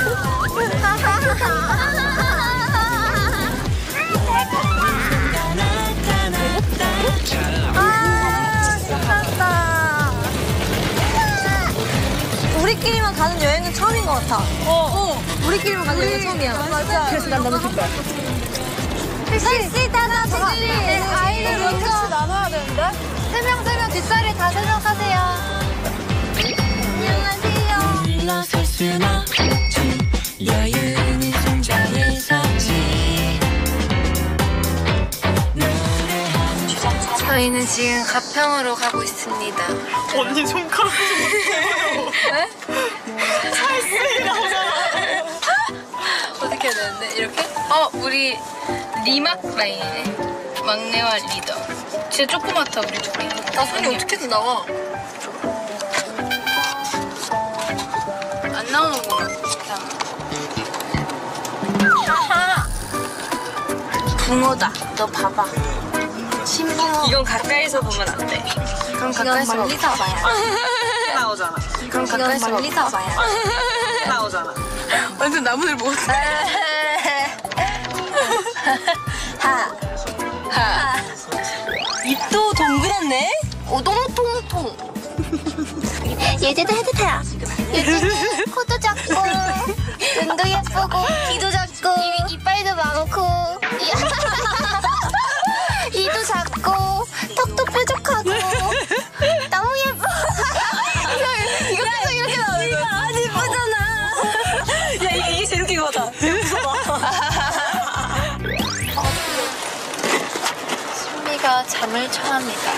아, 신난다. 우리끼리만 가는 여행은 처음인 것 같아. 어, 우리끼리만 가는 여행은 처음이야. 맞아. 그래서 난 너무 기뻐. 택시 타자, 택시. 아이들 먼저. 택시 나눠야 되는데? 세 명, 세 명 뒷자리 다 세 명 타세요. 안녕하세요. 일어설 순 없지 여유는 손자의 섭지 저희는 지금 가평으로 가고 있습니다. 언니 손가락 좀 못해요. 네? 살쓰이라고잖아. 어떻게 해야 되는데? 이렇게? 어, 우리 리막 라인이네. 막내와 리더. 진짜 조그맣다, 우리 둘이. 나 손이 어떻게 해서 나와? 안 나오는구나. 하하. 붕어다. 너 봐봐. 신붕어. 이건 가까이서 보면 안 돼. 그럼 가까이서 멀리서 봐야 나오잖아. 그럼 가까이서 멀리서 봐야 나오잖아. 완전 나무늘 못. 하. 하. 입도 동그랗네? 오동통통. 얘들도 헤드타야. 얘들 코도 작고, 눈도 예쁘고, 귀도 작고, 이빨도 많고, 이도 작고, 턱도 뾰족하고, 너무 예뻐. 이거 계속 이렇게 나오니까 안 예쁘잖아. 야, 이게, 이게 제일 웃긴 거다. 신비가 잠을 청합니다.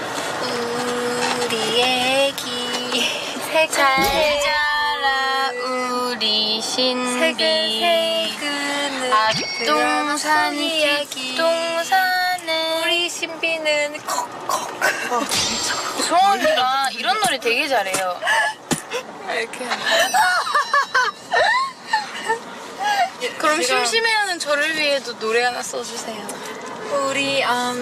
우리 애기 잘 자라 우리 신비 앞동산이 앞동산에 우리 신비는 콕콕. 소원 언니가 이런 노래 되게 잘해요. 이렇게 그럼 심심해하는 저를 위해도 노래 하나 써주세요. 우리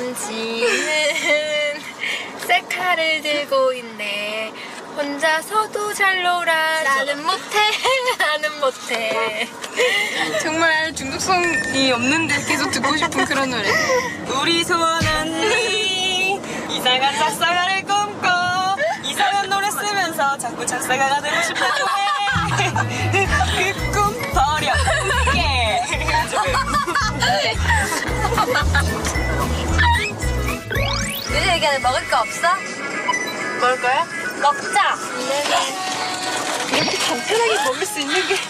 엄지는 셀카를 들고 있네. 혼자서도 잘 놀아. 나는 못해. 나는 못해. 정말 중독성이 없는데 계속 듣고 싶은 그런 노래. 우리 소원 언니 이상한 짝사랑을 꿈꿔 이상한 노래 쓰면서 자꾸 짝사랑가 되고 싶다고 해. 그 꿈 버려. 예. 요즘 얘기하는 먹을 거 없어? 먹을 거야? 먹자. 이렇게 간편하게 먹을 수 있는 게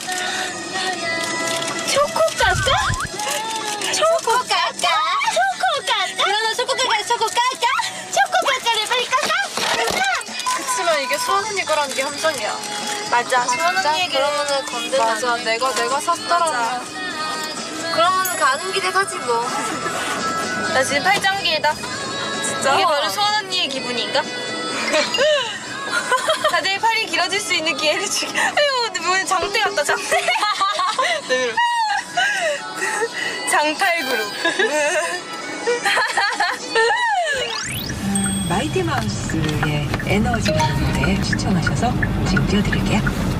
초코 까까? 초코 까까? 초코 까까? 그러면 초코 까까 초코 깔까? 초코 깔까를 빨리 깔까? 그치만 이게 수원 언니 거라는 게 함정이야. 맞아. 수원 언니에게 그러면은 건들면 맞아. 내가 내가 샀더라. 그러면 가는 길에 사지 뭐. 나 지금 팔짱 길다. 진짜? 이게 바로 수원 언니의 기분인가? 다들 팔이 길어질 수 있는 기회를 주기. 아유, 근데 뭐 장대 같다, 장대. 장탈 그룹. 마이티 마우스의 에너지라는 노래 추천하셔서 지금 띄워드릴게요.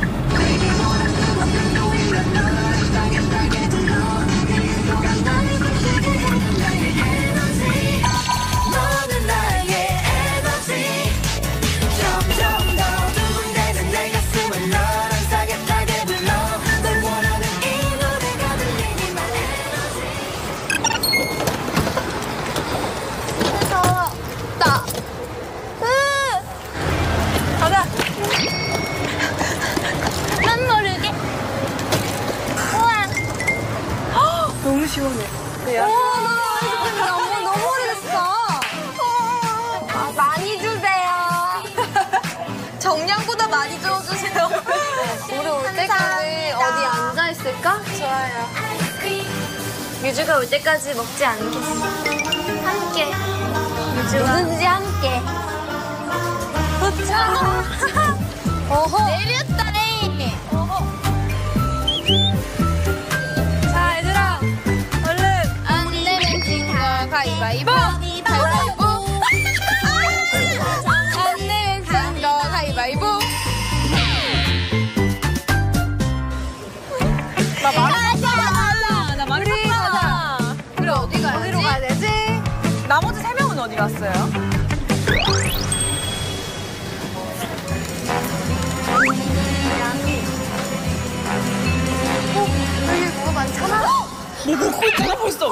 너는 나의 에너지 점점 더 두근대는 내 가슴을 너랑 사겠다게 불러 널 원하는 이 노래가 들리니 my energy 무서워. 나. 가자. 난 모르게. 우와. 너무 시원해. 오, 너무 너무 오래됐어. 아, 많이 주세요. 정량보다 많이 줘주세요. 우리 올 때까지 어디 앉아 있을까? 좋아요. 유주가 올 때까지 먹지 않겠어. 함께. 유주와. 누군지 함께. 도착. 어허. 내렸다네. 어허. 자, 얘들아. 얼른. 안 내면 진 거 가위바위보. 가위바위보. 안 내면 진 거 가위바위보. 나 말. 나 많이 우리 가자. 우리 어디 가야지? 어디로 가야 되지? 나머지 세 명은 어디 갔어요? 여기 뭐가 많잖아. 뭐 먹고 있잖아 벌써.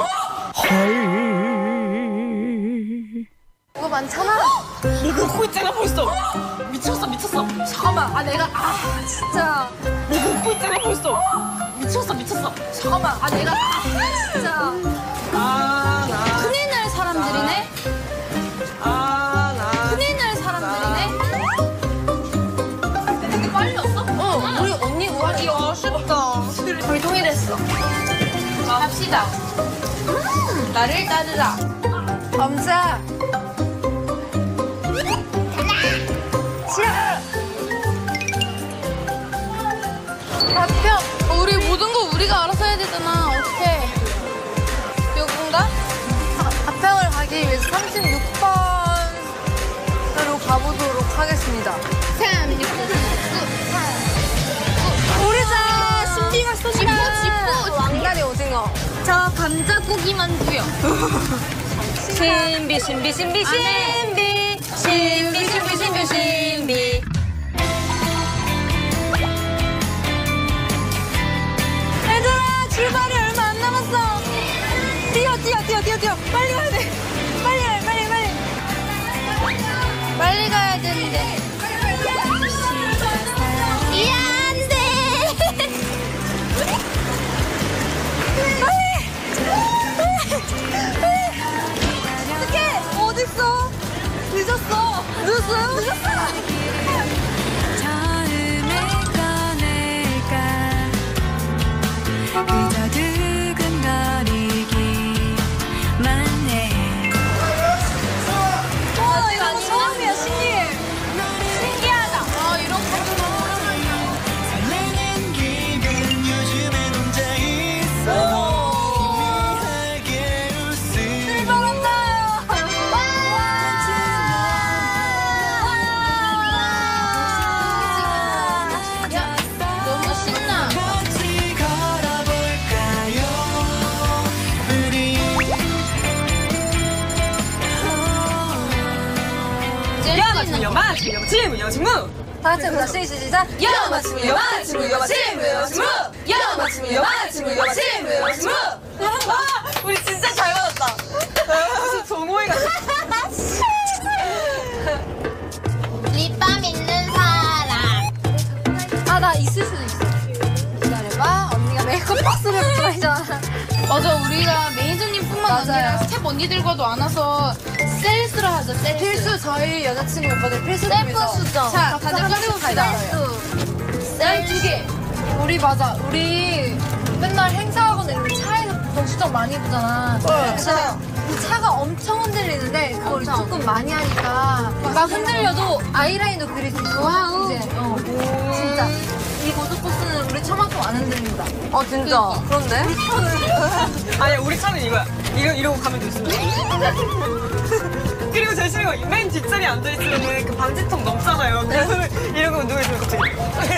뭐가 많잖아. 뭐 먹고 있잖아 벌써. 미쳤어 미쳤어. 잠깐만. 아 내가 아 진짜. 뭐 먹고 있잖아 벌써. 미쳤어 미쳤어. 잠깐만. 아 내가 아 진짜. 아 나. 큰일 날 사람들이네. 아 나. 큰일 날 사람들이네. 근데 빨리 왔어? 어. 우리 언니 구하기 아쉽다. 우리 통일했어. 갑시다. 음, 나를 따르라. 엄자. 답변. 우리 모든 거 우리가 알아서 해야 되잖아. 어떡해. 여긴가? 합평을 가기 위해서 삼십육 번으로 가보도록 하겠습니다. 삼, 육, 구, 삼. 오리자 신비가 쏘시다. 지포, 지포. 왕다리 오징어. 저 감자고기 만두요. 신비 신비 신비 신비 신비 신비 신비 신비. 얘들아 출발이 얼마 안 남았어. 뛰어 뛰어 뛰어 뛰어 뛰어 빨리 가야 돼. 빨리 가 빨리 빨리. 빨리 가야 되는데. 이야, 안 돼. 어떡해 어딨어? 늦었어. 늦었어요? 늦었어. 처음에 꺼낼까 그저 두근거리기만 해 와 이거 처음이야 신기해. 신기하다. 아, 이런 거. 설레는 기분 요즘엔 혼자 있어 희미하게 웃음 출발한다. 너무 신나. 같이 걸어볼까요 우리 야마치무 야마치무 야마치무 야마치무. 다 같이 보자 시작. 야마치무 야마치무 야마치무 야마치무. 야마치무 야마치무 야마치무 야마치무. 아 우리 진짜 잘 받았다. 무슨 정호이 같아. 립밤 있는 사람. 아 나 있을 수도 있어. 기다려봐. 언니가 메이크업 박스를 붙여있잖아. 맞아, 우리가 매니저님뿐만 맞아요. 아니라 스텝 언니들과도 안 와서 셀수로 하죠. 셀수. 필수 저희 여자친구 오빠들 필수 셀프 수정. 자, 다들 꺼내봅시다. 셀 두 개. 우리 맞아. 우리 맨날 행사하거나 이런 차에서 보통 수정 많이 해보잖아. 그래서 그 차가 엄청 흔들리는데 그걸 조금 많이 하니까 막 흔들려도 아이라인도 그릴 수 있어. 와우. 이제 어. 진짜 이 고속버스는 우리 차만큼 안 흔들린다. 어 진짜. 그런데? 우리 차는 아니 우리 차는 이거야. 이러, 이러고 가면 됐어. 그리고 제일 싫은 거 맨 뒷자리에 앉아있으면 그 방지턱 넘잖아요. 그래서 이러고 누워있으면 갑자기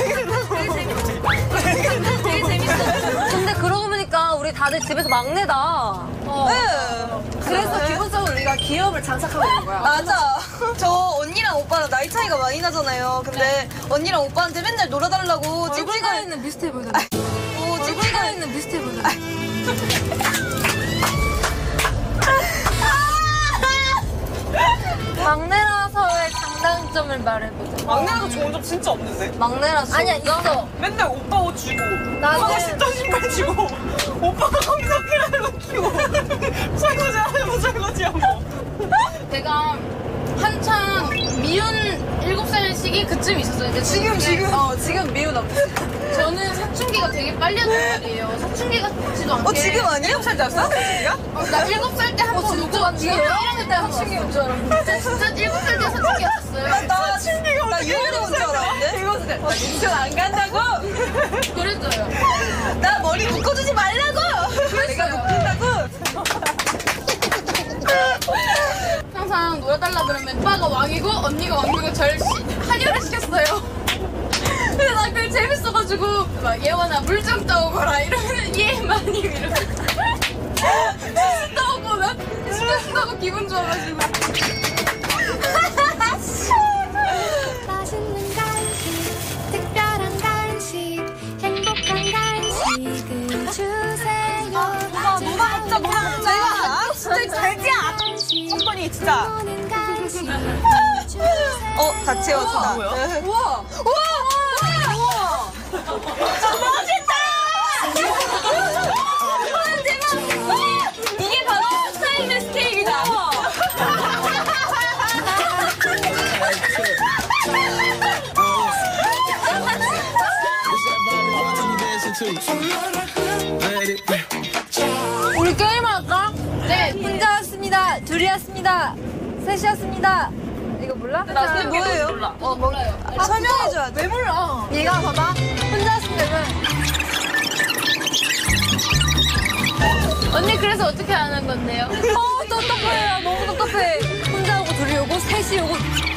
되게 재밌어. 근데 그러고 보니까 우리 다들 집에서 막내다. 어. 네. 그래서 기본적으로 우리가 기업을 장착하고 있는 거야. 맞아. 저 언니랑 오빠랑 나이 차이가 많이 나잖아요. 근데 언니랑 오빠한테 맨날 놀아달라고 찝찝가 있는 비슷해 보이잖아. 오, 찝찝가 있는 비슷해 보이잖아. 막내라서의 장단점을 말해보자. 막내라서 좋은 점 진짜 없는데? 막내라서 아니야, 있어. 맨날 오빠 옷 주고 나는- 오빠가 신던 신발 주고 오빠가 검색이라는 거 끼고 설거지 하고 설거지 하고 내가 한창 미운 일곱 살 시기 그쯤 있었어요. 근데 지금, 그게- 지금. 어, 지금 미운 없지. 저는 사춘기가 되게 빨리 왔단 말이에요. 사춘기 같지도 않게. 어 지금 아니야? 일곱 살 때였어? 사춘기가? 어, 나 일곱 살 때 한 번 진짜 오고 지금 일 학년 때 사춘기 온 줄 알았는데. 진짜 일곱 살 때 사춘기였었어요. 나 사춘기가 나 유월에 온 줄 알았는데? 이거는 나 유치원 안 간다고? 그랬어요. 나 머리 묶어주지 말라고! 내가 묶는다고? 항상 놀아달라 그러면 오빠가 왕이고 언니가 왕이고 저를 시, 한여를 시켰어요. 근데 나 그게 재밌어가지고 막 예원아 물 좀 떠오거라 이러면 예 많이 이러면 떠오고 나 시켰다고 기분 좋아가지고 맛있는 간식, 특별한 간식, 행복한 간식을 주세요. 노나 먹자 노나 먹자 내가 진짜 돼지야! hom번이 진짜 먹는 간식 주세요. 어, 다 채웠다. 뭐야? 우와! 우와! 우와! 멋있다! 이게 바로 스타일의 스테이크다. 우리 게임할까? 네. 혼자였습니다. 둘이었습니다. 셋이었습니다. 이거 몰라? 나 그게 뭐예요? 몰라. 어, 몰라요. 아, 설명해줘야 돼. 왜 몰라? 얘가 봐봐. 혼자였으면 언니 그래서 어떻게 하는 건데요? 어, 똑똑해. 너무 똑똑해. 혼자 오고 둘이 오고 셋이 오고.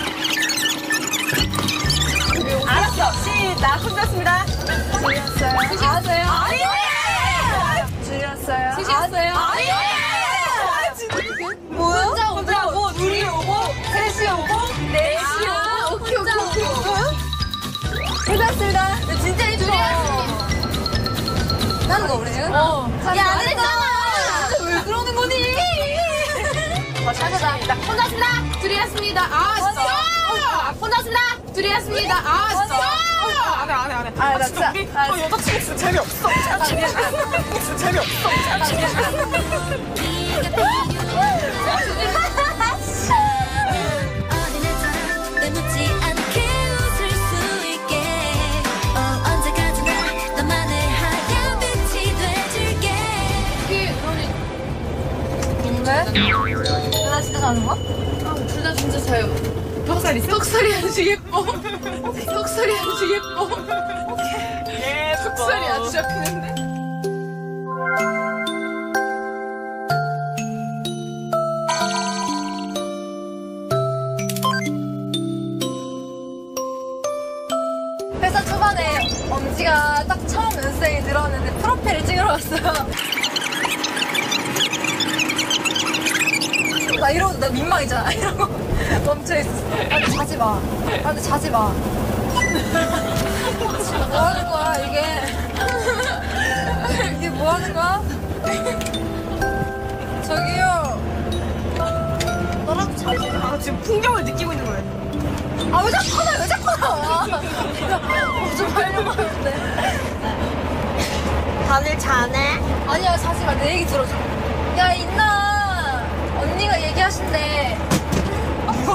알았어 시작 혼자였습니다 둘이었어요. 셋이었어요. 아니에요 둘이었어요. 셋이었어요? 아니에요 뭐야? 혼자 혼자 오고 둘이 오고 셋이 오고 넷이 아, 오고. 오케이 오케이 오케이. 해봤습니다. 진짜 해줘. 하는 거 우리 지금? 어. 야, 안 했잖아! 왜 그러는 거니? 다시 하자. 혼자습니다. 둘이었습니다. 아 진짜. 혼자습니다. 둘이었습니다. 아 진짜. 안해 안해 안해 아, 나 진짜. 우리 아, 어, 여자친구 진짜 재미없어 진짜 재미없어 어린애처럼 내묻지 않게 웃을 수 있게 어, 언제까지나 너만의 하얀 빛이 돼줄게. 이게 그러니 뭔데? 나 진짜 자는 거야? 둘 다 진짜 자요. 턱살이 있어? 턱살이 아주 예뻐. 턱살이 아주 예뻐. 예 턱살이 아주 잡히는데. 회사 초반에 엄지가 딱 처음 연습생이 들어왔는데 프로필을 찍으러 왔어요. 나 이러고 나 민망이잖아. 이러고 멈춰있었어. 아, 근데 자지 마. 아, 근데 자지 마. 뭐 하는 거야, 이게? 이게 뭐 하는 거야? 저기요. 너랑 자지 마. 아 지금 풍경을 느끼고 있는 거예요 아, 왜 자꾸 나, 왜 자꾸 나와? 좀 하려고 하는데. 다들 자네? 아니야, 자지 마. 내 얘기 들어줘. 야, 있나. 언니가 얘기하신대.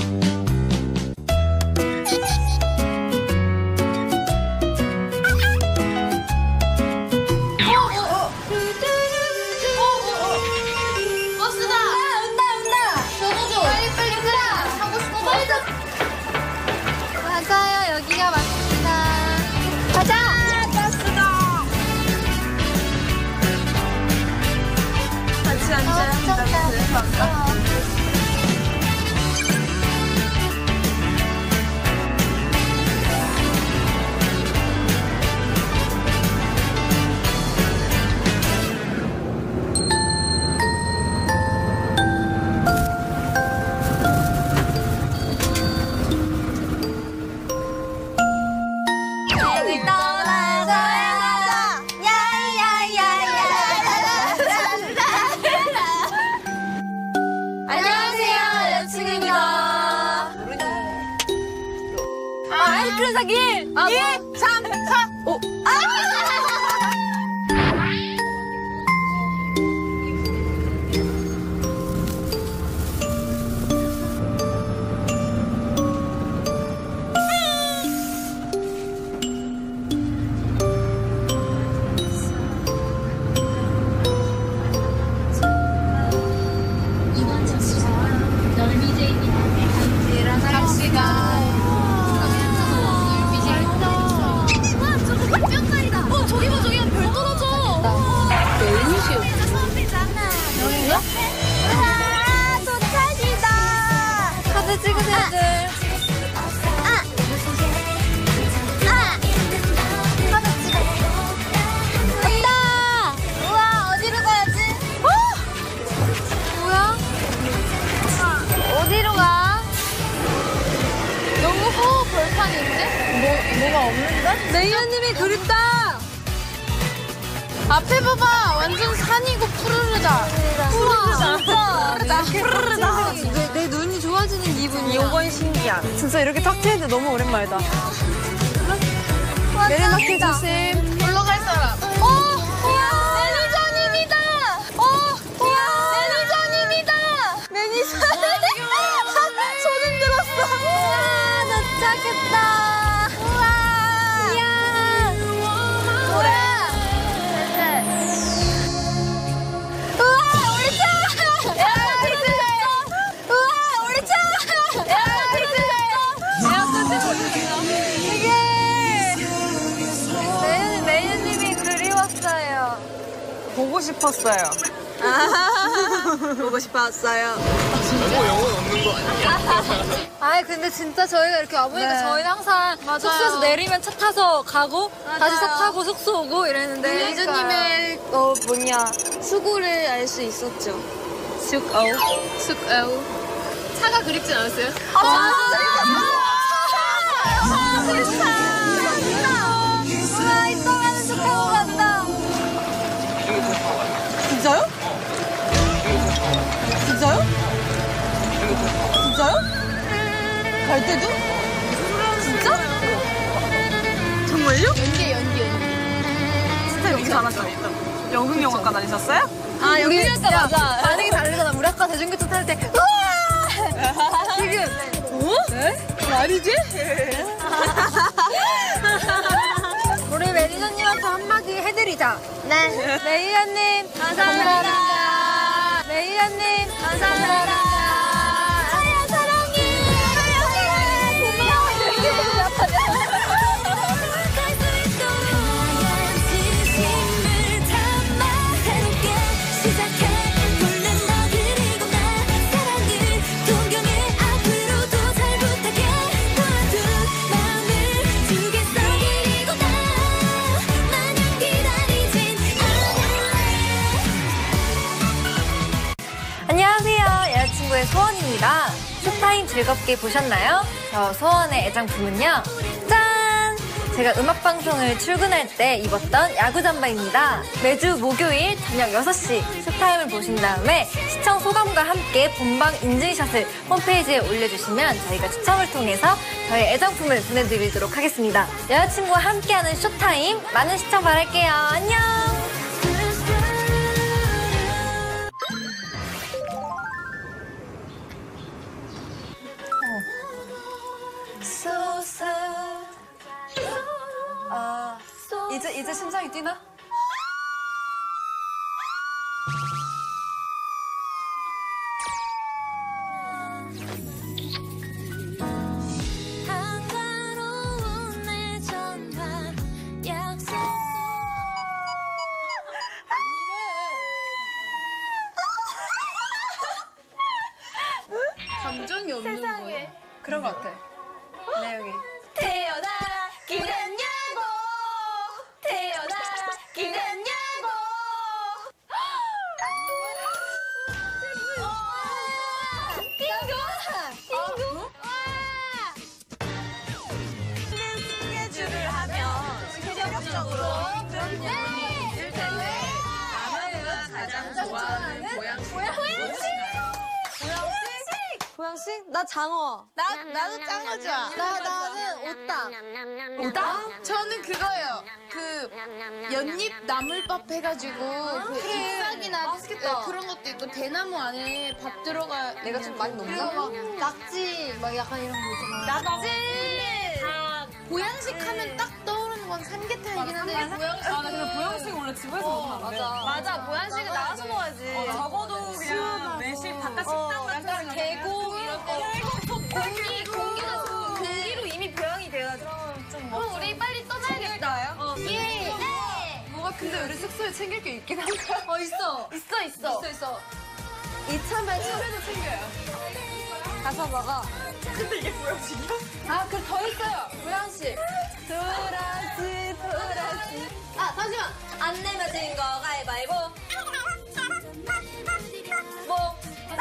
버스다! 온다 온다! 적어줘! 빨리 빨리 얘들아! 하고 싶어 빨리 좀! 맞아요 여기가 맞습니다. 가자! 시크릿 사기 일, 아, 이, 삼, 사, 오. 아! 뭐가 없는데? 메이언님이 그립다. 앞에 봐봐. 완전 산이고 푸르르다. 푸르르다. 푸르르다. 푸르르다. 내, 내 눈이 좋아지는 기분이야. 이건 신기한. 진짜 이렇게 탁 트이는데 너무 오랜만이다. 내리막길 조심. 올라갈 사람. 어! 매니저님이다! 어! 매니저님이다! 매니저님! 손 흔들었어. 우와, 도착했다. 우와. 이야. 우와. 우와, 우리 차! 에어컨 우와, 우리 차! 에어컨 이게 메이언, 메이언님이 그리웠어요. 보고 싶었어요. 보고 싶었어요. 너무 영혼 없는 거 아니야? 아니 근데 진짜 저희가 이렇게 와보니까 네. 저희는 항상 숙소에서 내리면 차 타서 가고 다시 차 타고 숙소 오고 이랬는데 매니저님의 어 뭐냐 수고를 알 수 있었죠. 숙오 숙어. 차가 그립진 않았어요? 아 진짜 우와 이동하는 차 타고 간다. 진짜요? 진짜요? 진짜요? 갈 때도? 진짜? 정말요? 연기 연기 연기. 진짜 연기 잘하시네. 연극영화과 다니셨어요? 아 여기 우리 진짜 진짜 맞아. 반응이 다르잖아. 우리 아까 대중교통 탈 때 우와! 지금 오? 네? 말이지? 우리 매니저님한테 한마디 해드리자. 네. 매니저님 감사합니다. 매니저님 감사합니다. 사야 사랑해. 안녕하세요. 여자친구의 소원입니다. 쇼타임 즐겁게 보셨나요? 저 소원의 애장품은요. 짠! 제가 음악방송을 출근할 때 입었던 야구 잠바입니다. 매주 목요일 저녁 여섯 시 쇼타임을 보신 다음에 시청 소감과 함께 본방 인증샷을 홈페이지에 올려주시면 저희가 추첨을 통해서 저희 애장품을 보내드리도록 하겠습니다. 여자친구와 함께하는 쇼타임 많은 시청 바랄게요. 안녕! So sad. 아 이제 이제 심장이 뛰나? 감정이 없는 거야. 그런 것 같아. 내용이. 태어나기로 했냐고 태어나기로 했냐고 띵교 띵교 스케줄을 하면 체력적으로 그런 면이 있을 텐데 아마가 가장 좋아하는 고양식 고양식 고양식 보양식? 나 장어. 나 나도 짱어 좋아. 나 나는 오딱. 오딱? 저는 그거예요. 그 연잎 나물밥 해가지고 그 잎사귀나 맛있겠다. 그런 것도 있고 대나무 안에 밥 들어가. 내가 좀 많이 그리고 넣나? 막 낙지 막 약간 이런 거 있잖아. 낙지. 다 보양식 하면 딱 떠오르는 건 삼계탕이긴 한데 보양식. 아, 나 근데 보양식 원래 집에서 먹으면 안 돼. 맞아. 맞아, 보양식은 나가서 먹어야지. 어, 적어도 그냥 매실 바깥 식당 같은 약간 거 계곡 이런 거. 공기, 공기가 공기로 이미 보양이 돼가지고. 그럼 우리 빨리 떠나야겠다. 어, 예. 네. 뭐가 근데 우리 숙소에 챙길 게 있긴 한가? 어 있어. 있어, 있어. 있어 있어. 이참에 차례도 챙겨요. 가서 먹어. 근데 이게 보양식이야? 아, 그 더 있어요. 보양식. 도라지, 도라지. 아 잠시만. 안 내면 진 거 가위바위보. 뭐?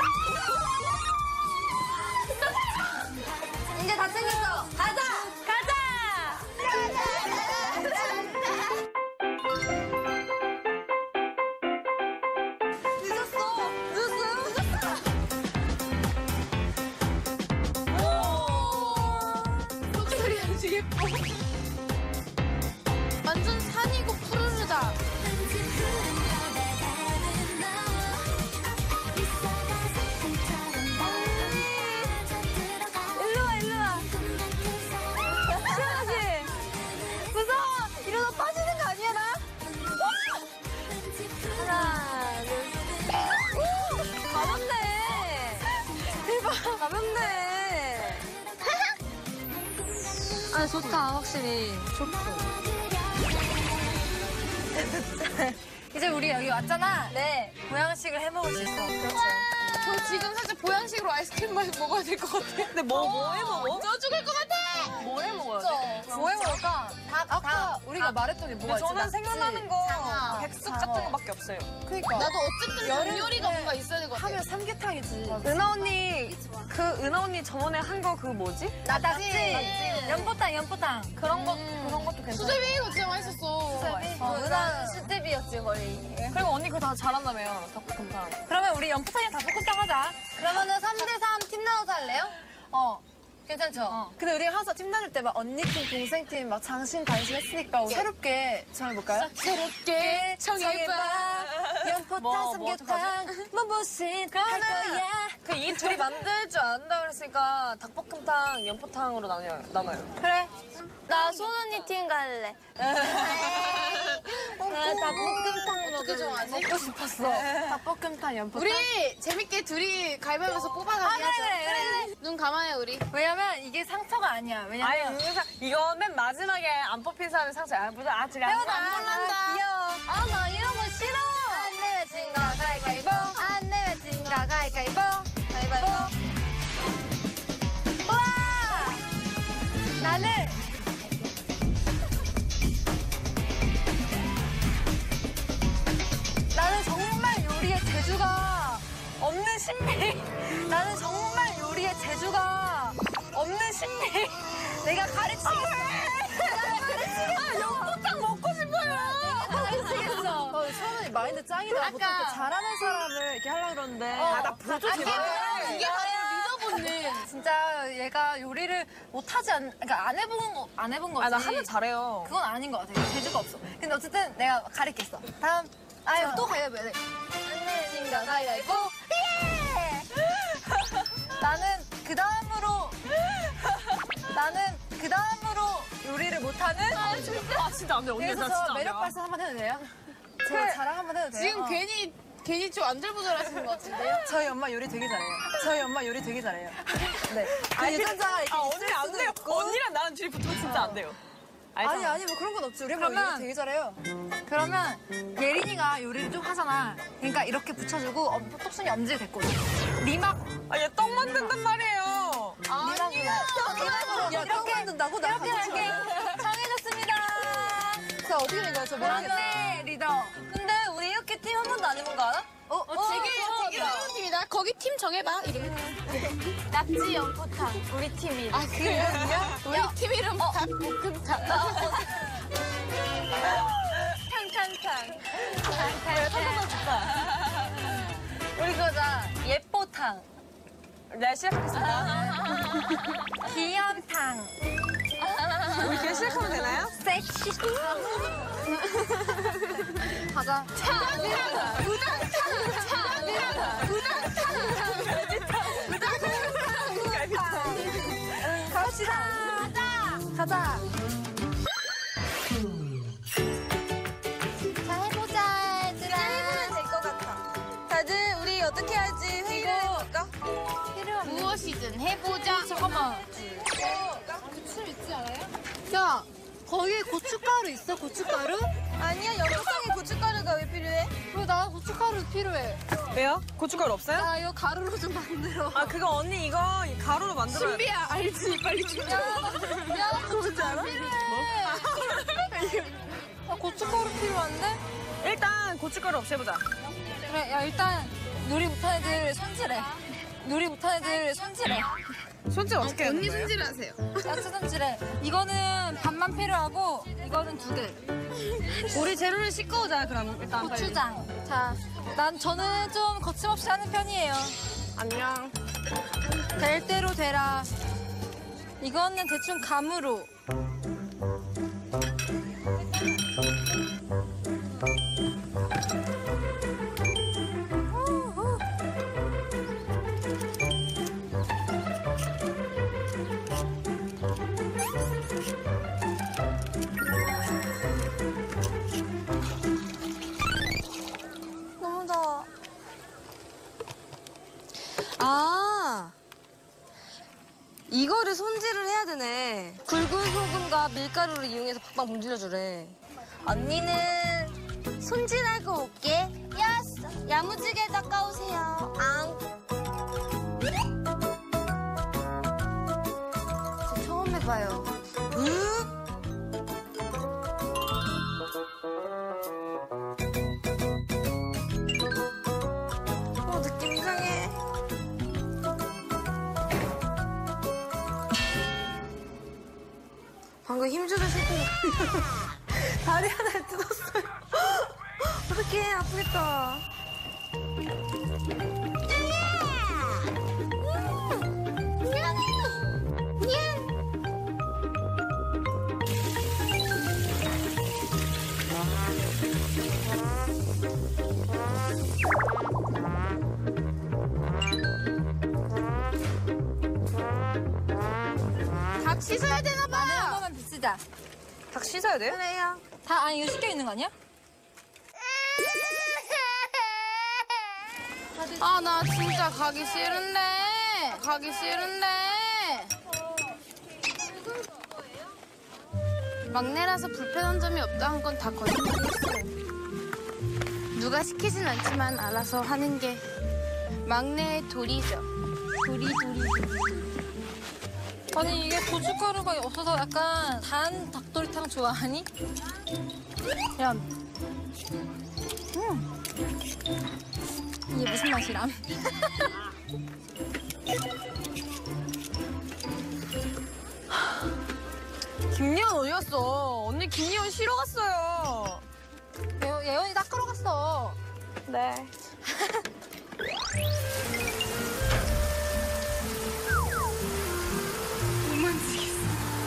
이제 다 챙겼어. 가자! 가자! 늦었어! 늦었어요? 늦었어! 목소리 아주 예뻐. 완전 산이고 푸르르다. 일로와, 일로와. 시원하지? 무서워! 이러다 빠지는 거 아니야, 나? 하나, 둘, 셋. 오! 가볍네. 대박. 가볍네. 아, 좋다, 확실히. 좋고. 이제 우리 여기 왔잖아. 네. 보양식을 해 먹을 수 있어. 그렇지. 저 지금 살짝 보양식으로 아이스크림 맛 먹어야 될 것 같아. 근데 뭐, 뭐 해 먹어? 저 죽을 것 같아. 뭐 해 먹어야 돼? 뭐 해 먹을까? 다, 아까 우리가 말했던 게 뭐가 있지? 저는 생각나는 거 장어. 백숙 같은 거밖에 없어요. 그니까. 나도 어쨌든 여름 요리가 때 뭔가 있어야 될 것 같아. 하면 삼계탕이지. 은하 언니, 그 은하 언니 저번에 한 거 그 뭐지? 낙지. 연포탕, 연포탕. 그런 거, 그런 것도 괜찮아. 수제비 이거 진짜 맛있었어. 어, 은하 수제비였지, 거의. 그리고 언니 그거 다 잘한다며요, 닭볶음탕. 그러면 우리 연포탕이랑 닭볶음탕 하자. 그러면은 삼 대 삼 팀 나눠서 할래요? 어. 괜찮죠? 어. 근데 우리 항상 팀 나눌 때 막 언니 팀, 동생 팀 막 장신, 단신 했으니까 우리 새롭게 정해볼까요? 새롭게 정해봐. 연포탕, 뭐, 뭐 삼계탕, 몸보신 할 거야. 그 이 둘이 만들 줄 안다 그랬으니까 닭볶음탕, 연포탕으로 나눠요. 나눠요. 그래. 나 손언니 팀 갈래. 나 닭볶음탕 어떻게 좋아하지? 먹고 싶었어. 닭볶음탕, 연포탕. 우리 재밌게 둘이 가위바위보에서 뽑아가기 아, 하자. 그래, 그래, 그래. 눈 감아요 우리. 왜냐면 이게 상처가 아니야. 아니, 왜냐면 은근상 이거 맨 마지막에 안 뽑힌 사람이 상처야. 아, 보자. 아, 지금 안 태어나. 안 몰란다. 아, 귀여워. 아, 나 이런 거 싫어. 안 내면 진 거 가위바위보. 안 내면 진 거 가위바위보. 가위바위보. 우와! 나는 나는 정말 요리에 재주가 없는 신비. 나는 정말 요리에 재주가 없는 신비. 내가 가르치겠어. 내가 가르치겠어. 아, 연포탕 먹고 싶어요. 가르치겠어. 어, 수원이 마인드 짱이다. 보통 이렇게 잘하는 사람을 이렇게 하려고 그러는데. 아, 나 보조 이게 바로 이게 바로 믿어보는. 진짜 얘가 요리를 못하지 않, 그러니까 안 해본 거, 안 해본 거지. 아, 나 하면 잘해요. 그건 아닌 것 같아. 재주가 없어. 근데 어쨌든 내가 가르쳤어. 다음. 아유, 또 가야 돼. 안 내면 진 거 가위바위보. 예! 나는 그 다음으로 나는 그 다음으로 요리를 못하는. 아, 진짜. 아, 진짜 안 돼. 언니, 나 그래서 진짜 저 안 돼. 매력 발산 한번 해도 돼요? 저 그래. 자랑 한번 해도 돼요? 지금 어. 괜히 괜히 좀 안절부절하시는 것 같은데요? 저희 엄마 요리 되게 잘해요. 저희 엄마 요리 되게 잘해요. 네. 그 아니, 유전자가 이렇게 아, 있을 언니 안 수도 돼요. 있고. 언니랑 나는 둘이 붙으면 진짜 안 돼요. 알잖아. 아니 아니 뭐 그런 건 없지. 우리 엄마 그러면- 요리 되게 잘해요. 그러면 예린이가 요리를 좀 하잖아. 그러니까 이렇게 붙여주고 어, 똑순이 엄지가 됐거든. 미막. 아, 얘 떡 만든단 말이에요. 아니야. 미막으로 야, 이렇게 만든다고? 나 이렇게 같이 할게. 정해졌습니다. 자 어떻게 된 거야 저 모르겠어. 막내 리더. 근데 우리 이렇게 팀 한 번도 안 해본 거 알아? 어, 어, 되게 되게 새로운 팀이다. 거기 팀 정해봐. 이름. 낙지 연포탕 우리 팀이. 아 그래? 우리 팀 이름 닭볶음탕. 탕탕탕. 왜 터져서 좋다. 우리 그거자 예뽀탕. 네, 시작하겠습니다. 기현탕. 우리 그냥 시작하면 되나요? 섹시. 가자. 우당탕. 우당탕. 갑시다. 가자. 가자. 자, 해보자, 얘들아. 해보면 될 것 같아. 다들 우리 어떻게 할지 회의를 해볼까? 무엇이든 해보자. 잠깐만. 그 춤 있지 않아요? 야, 거기에 고춧가루 있어, 고춧가루? 아니야, 영상에 고춧가루가 왜 필요해? 왜 나 고춧가루 필요해? 왜요? 고춧가루 없어요? 나 이거 가루로 좀 만들어. 아, 그거 언니 이거 가루로 만들어야 돼. 신비야, 알지? 빨리 좀. 야, 야, 나 고춧가루 필요해. 아, 고춧가루 필요한데? 일단 고춧가루 없이 해보자. 그래, 야, 일단 요리 못하는 애들 손질해. 요리 못하는 애들 손질해. 손질 어떻게 하는 언니 거예요? 손질을 하세요. 야채 손질해. 이거는 반만 필요하고 이거는 두 개. 우리 재료를 씻고 오자, 그럼 일단. 고추장. 자, 난 저는 좀 거침없이 하는 편이에요. 안녕. 될 대로 되라. 이거는 대충 감으로. 너무 더워. 아, 이거를 손질을 해야 되네. 굵은 소금과 밀가루를 이용해서 박박 문질러주래. 언니는 손질하고 올게. 야스! 야무지게 닦아오세요. 앙. 저 처음 해봐요. 음? 어, 느낌 이상해. 방금 힘주다 싶은 다리 하나를 뜯었어요. 어떡해, 아프겠다. 닭 씻어야 되나 봐. 마늘 한 번만 빗쓰자. 닭 씻어야 돼요? 그래요. 다 아니 이거 씻겨 있는 거 아니야? 아, 나 진짜 가기 싫은데. 가기 싫은데. 막내라서 불편한 점이 없다는 건 다 거짓말이었어요. 누가 시키진 않지만 알아서 하는 게 막내의 도리죠. 도리 도리. 아니 이게 고춧가루가 없어서 약간 단 닭도리탕 좋아하니? 야, 음. 이게 무슨 맛이람? 김예원 어디 갔어? 언니 김예원 쉬러 갔어요. 예, 예원이 닦으러 갔어. 네. 못 만지겠어.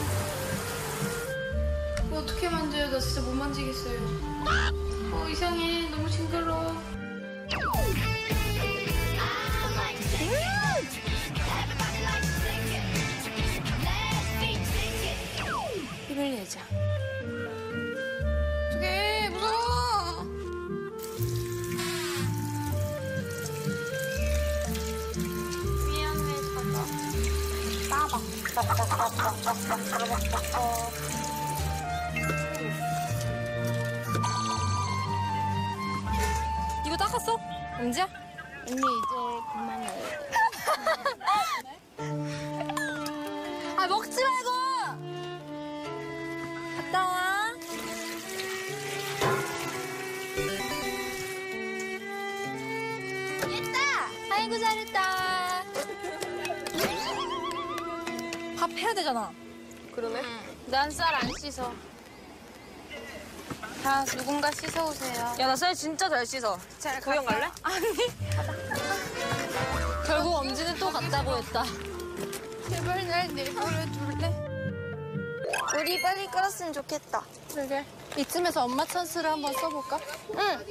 이거 어떻게 만져요? 나 진짜 못 만지겠어요. 어, 이상해. 너무 징그러워. 힘을 내자. 어떡해, 무서워. 미안해, 자가. 따박. 이거 닦았어? 은지야? 언니 이제 그만해. 아, 먹지 말고! 갔다 와. 됐다! 아이고, 잘했다. 밥 해야 되잖아. 그러네. 난 쌀 안 씻어. 자, 누군가 씻어오세요. 야, 나 쌀 진짜 잘 씻어. 구경 갈래? 아니. 결국 엄지는 또 같다고 했다. 제발 날 내버려 둘래? 우리 빨리 끌었으면 좋겠다. 그러게. 이쯤에서 엄마 찬스를 한번 써볼까? 응.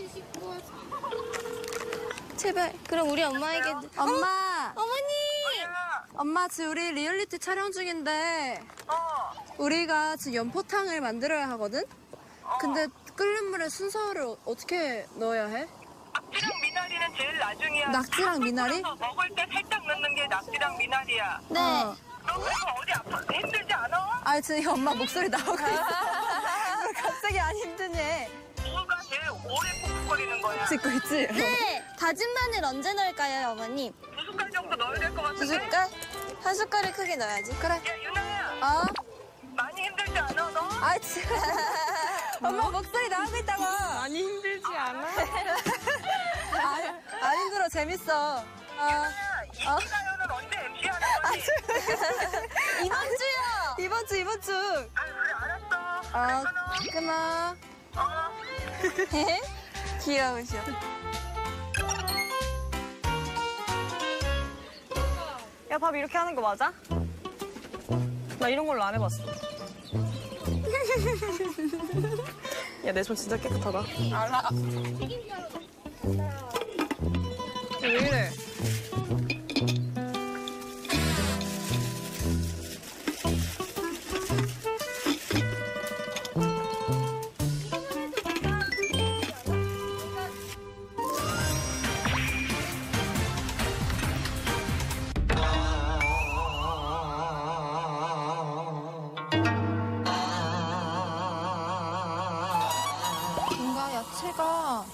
제발. 그럼 우리 엄마에게. 엄마! 어머니! 엄마, 지금 우리 리얼리티 촬영 중인데 우리가 지금 연포탕을 만들어야 하거든? 근데 끓는 물에 순서를 어떻게 넣어야 해? 낙지랑 미나리는 제일 나중이야. 낙지랑 미나리? 먹을 때 살짝 넣는 게 낙지랑 미나리야. 네. 너 그리고 어디 아파? 힘들지 않아? 아, 지금 엄마 목소리 나오고 있어. 왜 갑자기 안 힘드니? 뭐가 제일 오래 푹푹거리는 거야? 찍고 있지? 네. 다진 마늘 언제 넣을까요, 어머님? 두 숟갈 정도 넣어야 될 것 같은데? 두 숟갈? 한 숟갈을 크게 넣어야지. 그래. 야, 유나야. 어? 많이 힘들지 않아, 너? 아, 진짜. 엄마 목소리 나오고 있다고. 많이 힘들지 않아? 아, 안 힘들어, 재밌어. 어. 유나야, 이기가요는 언제 엠씨 하는 거지? 이번 주요! 이번 주, 이번 주. 아, 그래, 알았어. 어, 끊어. 어. 귀여우셔. 야, 밥 이렇게 하는 거 맞아? 나 이런 걸로 안 해봤어. 야, 내 손 진짜 깨끗하다. 알아. 왜 이래? 뭔가 야채가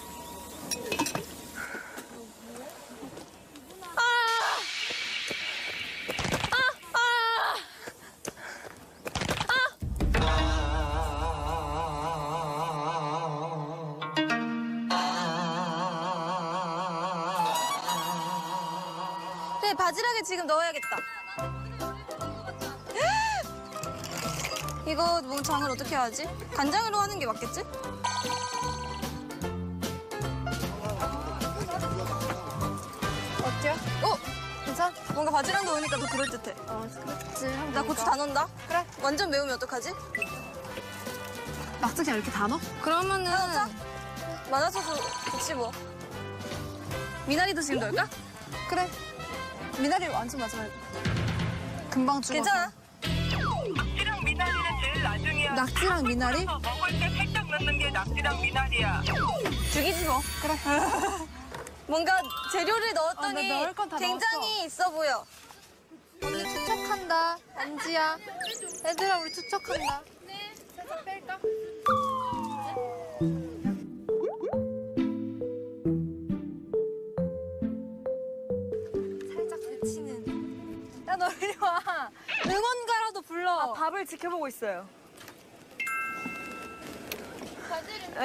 네, 바지락을 지금 넣어야겠다. 이거 뭐 장을 어떻게 하지? 간장으로 하는 게 맞겠지? 어때요? 어? 괜찮아? 뭔가 바지락 넣으니까 더 그럴듯해. 어, 그렇지. 나 고추 다 넣는다? 그래. 완전 매우면 어떡하지? 막장 이렇게 다 넣어? 그러면은 많아서도 좋지 뭐. 미나리도 지금 넣을까? 그래. 미나리 완전 마지막에. 금방 죽어. 괜찮아? 낙지랑 미나리는 제일 나중이야. 낙지랑 미나리? 먹을 때 살짝 넣는 게 낙지랑 미나리야. 죽이지 뭐. 그래. 뭔가 재료를 어, 나 넣었더니 넣을 건다 굉장히 있어 보여. 언니 투척한다. 안지야. 얘들아 우리 투척한다. 네. 살짝 뺄까? 살짝 데치는. 야, 너 이리 와. 응원가라도 불러. 아, 밥을 지켜보고 있어요. 바지를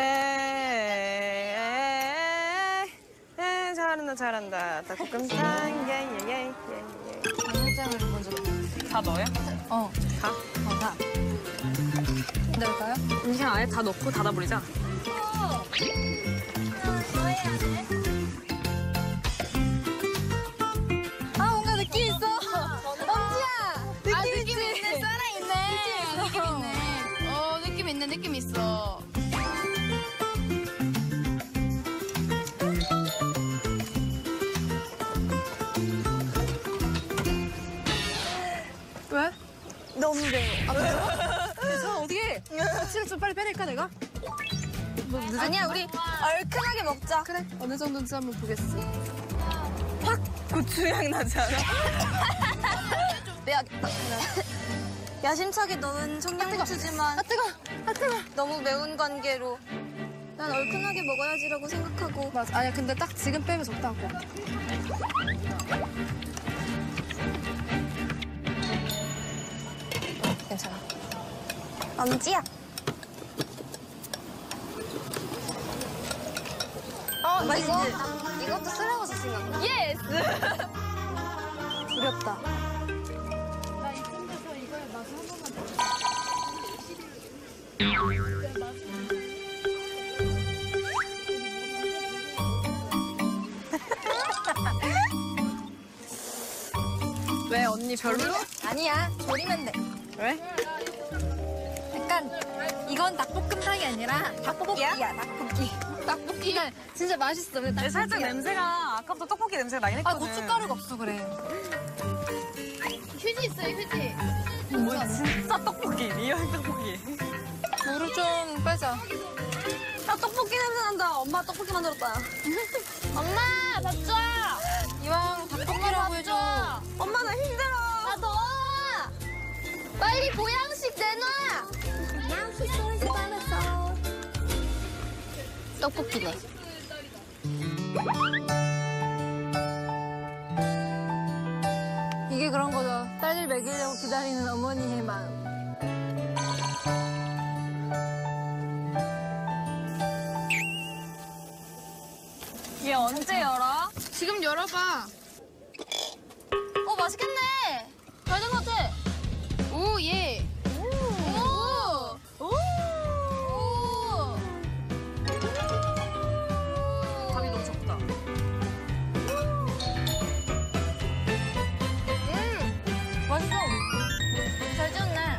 에에에에 에, 잘한다 잘한다 닭볶음탕 예예예예 간장을 먼저 넣어. 다 넣어요? 어. 다? 어, 다. 넣을까요? 그냥 아예 다 넣고 닫아버리자. 아, 뭔가 느낌 있어. 엄지야. 느낌, 아, 느낌 있지? 있네. 살아있네. 느낌 있네. 어, 느낌 있네. 느낌 있어. 왜? 너무 매워. 아, 매워? 저 어떻게? 고추를 좀 빨리 빼낼까, 내가? 뭐, 늦었나? 아니야, 우리 얼큰하게 먹자. 그래, 어느 정도인지 한번 보겠어. 확 고추향 나지 않아? 빼야겠다. 야심차게 넣은 청양고추지만 아, 뜨거! 아, 뜨거! 너무 매운 관계로 난 얼큰하게 먹어야지라고 생각하고. 맞아. 아니야, 근데 딱 지금 빼면 적다고. 괜찮아. 엄지야. 어, 맛있지? 이것도 쓰라고 생각나? 예스! 두렵다. 나 이쯤 돼서 이거의 맛을 한 번만 언니 별로? 아니야, 조리면 돼. 왜? 약간 이건 닭볶음탕이 아니라 닭볶이야, 닭볶이. 떡볶이가 진짜 맛있어. 근데 근데 살짝 냄새가 아까부터 떡볶이 냄새가 나긴 아, 했거든. 고춧가루가 없어 그래. 휴지 있어요, 휴지. 뭐야 진짜 떡볶이 리얼 떡볶이. 물을 좀 빼자. 야 떡볶이 냄새 난다. 엄마 떡볶이 만들었다. 엄마, 밥 줘. 이왕 닭볶이라고 해줘. 엄마 나 힘들어. 나 더워. 빨리 보양식 내놔. 보양식 소리지 말았어. 떡볶이네. 이게 그런 거죠. 딸을 먹이려고 기다리는 어머니의 마음. 얘 언제 열어? 지금 열어봐. 어, 맛있겠네. 잘 된 것 같아. 오, 예. 오. 오. 오. 밥이 너무 적다. 음, 맛있어. 잘 지었네.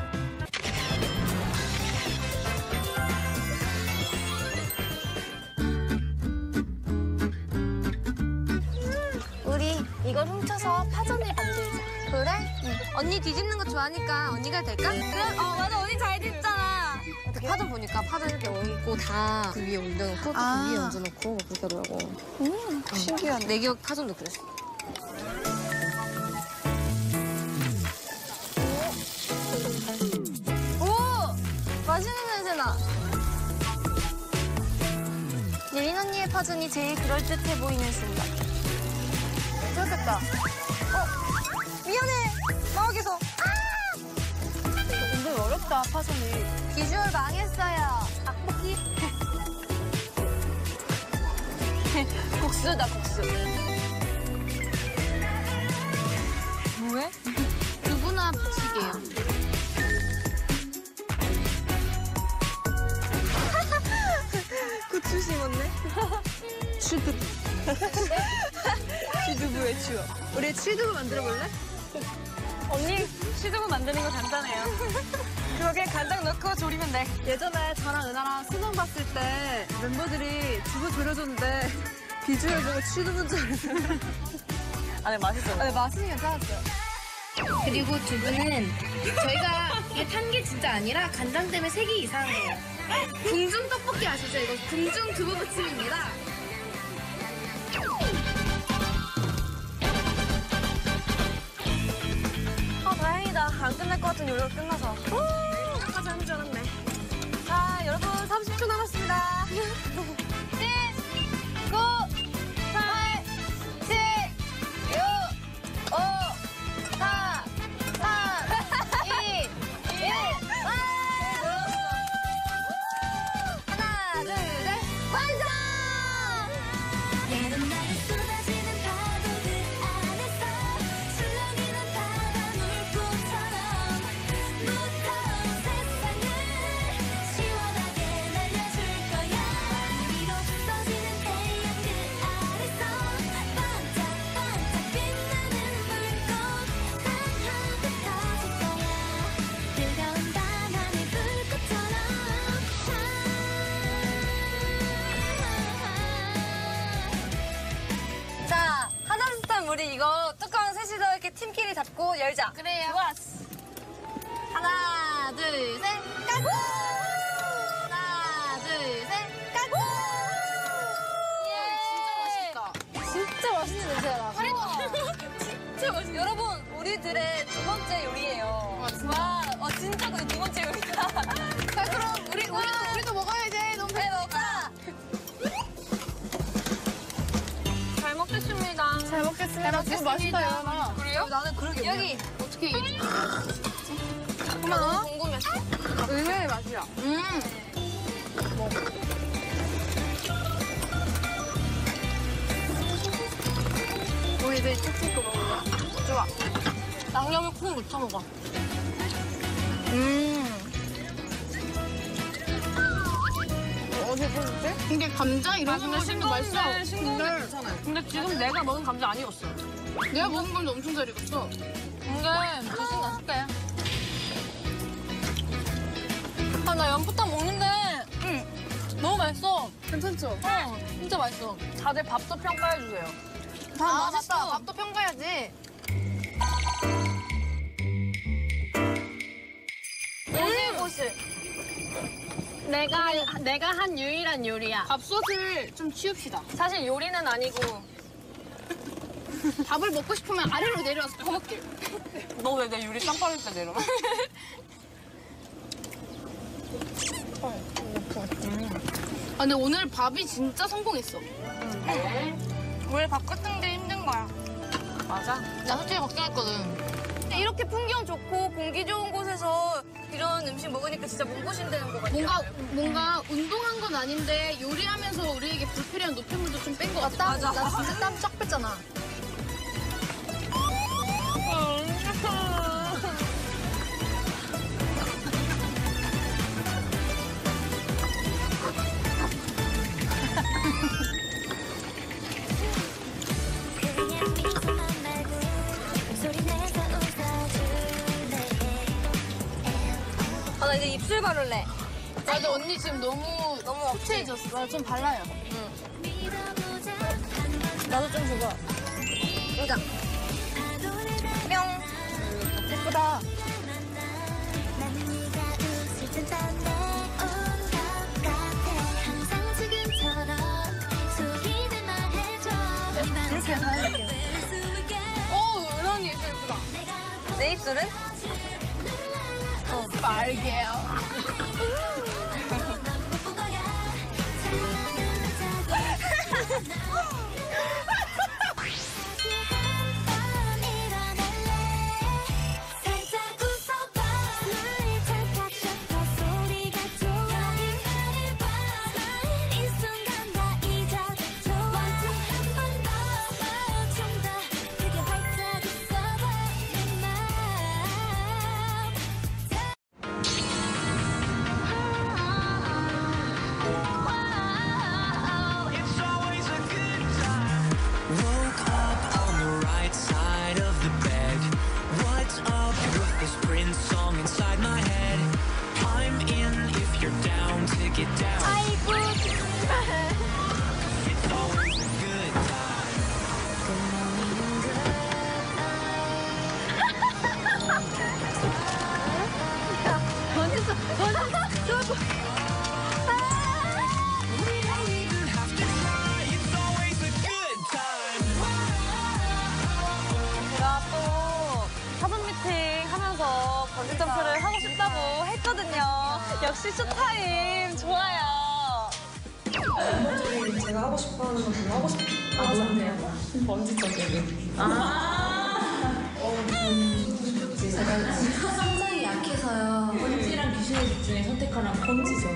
우리 이걸 훔쳐서 파전을 만들자. 그래? 응. 언니 뒤집는 거 좋아하니까 언니가 될까? 그래? 어, 맞아. 언니 잘 뒤집잖아. 어떻게 파전 보니까 파전 이렇게 얹고 다 그 위에 올려놓고 또 아. 그 위에 얹어놓고 그렇게 하더라고. 음, 신기하네. 내 기억 파전도 그랬어. 오! 맛있는 냄새 나. 예린 언니의 파전이 제일 그럴듯해 보이는 순간. 좋겠다. 어? 미안해. 마옥에서. 아! 근데 어렵다, 파전이. 비주얼 망했어요. 닭볶이. 국수다, 국수. 뭐해? 누구나 붙이게요. 고추 심었네. 취두부. 취두부의 추억. 우리 취두부 만들어 볼래? 언니 시두부 만드는 거 간단해요. 그거에 간장 넣고 조리면 돼. 예전에 저랑 은하랑 수능 봤을 때 멤버들이 두부 졸여줬는데 비주얼 보고 취두부인 줄 알았어요. 아, 네, 맛있어. 네, 맛은 괜찮았어요. 그리고 두부는 저희가 이게 탄 게 진짜 아니라 간장 때문에 색이 이상해요. 궁중 떡볶이 아시죠? 이거 궁중 두부 부침입니다. 아, 다행이다. 안 끝날 것 같은 요리가 끝나서. 오, 아까 잘못 줄 알았네. 자, 여러분 삼십 초 남았습니다. 칠, 구, 팔, 칠, 육, 오, 사, 삼, 이, 일. 하나, 둘, 셋. 완성! 여름날에 쏟아지는 파도들 안에서 술렁이는 바다 물고처럼 무거운 세상을 시원하게 날려줄 거야. 위로 쏟아지는 태양들 아래서 반짝반짝 빛나는 불꽃 하나도 터질 거야. 뜨거운 바람의 불꽃처럼 자, 하나스탄 우리 이거 뚜껑 셋이서 이렇게 팀끼리 잡고 열자. 그래요. 좋았어. 하나, 둘, 셋, 까고! 하나, 둘, 셋, 까고! 예! 진짜 맛있는 냄새가 나. 진짜 맛있어. 여러분, 우리들의 두 번째 요리예요. 와, 어, 진짜 근데 두 번째 요리다. 자, 그럼 우리, 우리도, 우리도 먹어야지. 너무 네, 먹자. 잘 먹겠습니다. 잘 먹겠습니다. 두부 맛있다, 연아. 그래요? 나는 그러게. 여기. 어떻게 얘기? 엄마 너무 궁금했어. 의외의 맛이야. 음. 우리들 찍찍고 먹자. 좋아. 양념을 콩 묻혀 먹어. 음. 어디 보여줄게? 근데 감자 이런 거 근데 맛있는 거 맛있어. 싱거운데 싱거운데 괜찮아요. 근데 지금 내가 먹은 감자 아니었어. 내가 먹은 걸도 엄청 잘 익었어. 이게 무슨 맛일게? 아, 나 연포탕 먹는데 응. 너무 맛있어. 괜찮죠? 어, 진짜 맛있어. 다들 밥도 평가해주세요. 다 아, 맛있어. 맞다. 밥도 평가해야지. 오실 오실. 내가, 내가 한 유일한 요리야. 밥솥을 좀 치웁시다. 사실 요리는 아니고. 밥을 먹고 싶으면 아래로 내려와서 퍼먹게. 너 왜 내 요리 쌍 빠를 때 내려와? 아, 근데 오늘 밥이 진짜 성공했어. 응. 원래 밥 같은 게 힘든 거야. 맞아. 나 솔직히 걱정했거든. 이렇게 풍경 좋고 공기 좋은 곳에서 이런 음식 먹으니까 진짜 몸보신되는 것 같아요. 뭔가 뭔가 운동한 건 아닌데 요리하면서 우리에게 불필요한 노폐물도 좀 뺀 것 같아. 맞아. 나 진짜 땀 쫙 뺐잖아. 아, 나 이제 입술 바를래. 맞아, 언니 지금 너무 너무 흡체해졌어. 좀 발라요. 나도 좀 줘봐. 그러니까. 뿅. 예쁘다. 이렇게 해줄게. 어, 은하 언니 입술 예쁘다. 내 입술은? 어, 빨개요. 제가 또 사전 미팅 하면서 번지 점프를 하고 싶다고 했거든요. 역시 쇼타임 좋아요. 제가 하고 싶어 하는 건 별로 하고 싶어. 아, 뭔데요? 번지 점프를. 아. 어, 제가 상상이 약해서요. 번지랑 귀신의 집 중에 선택하라면 번지죠.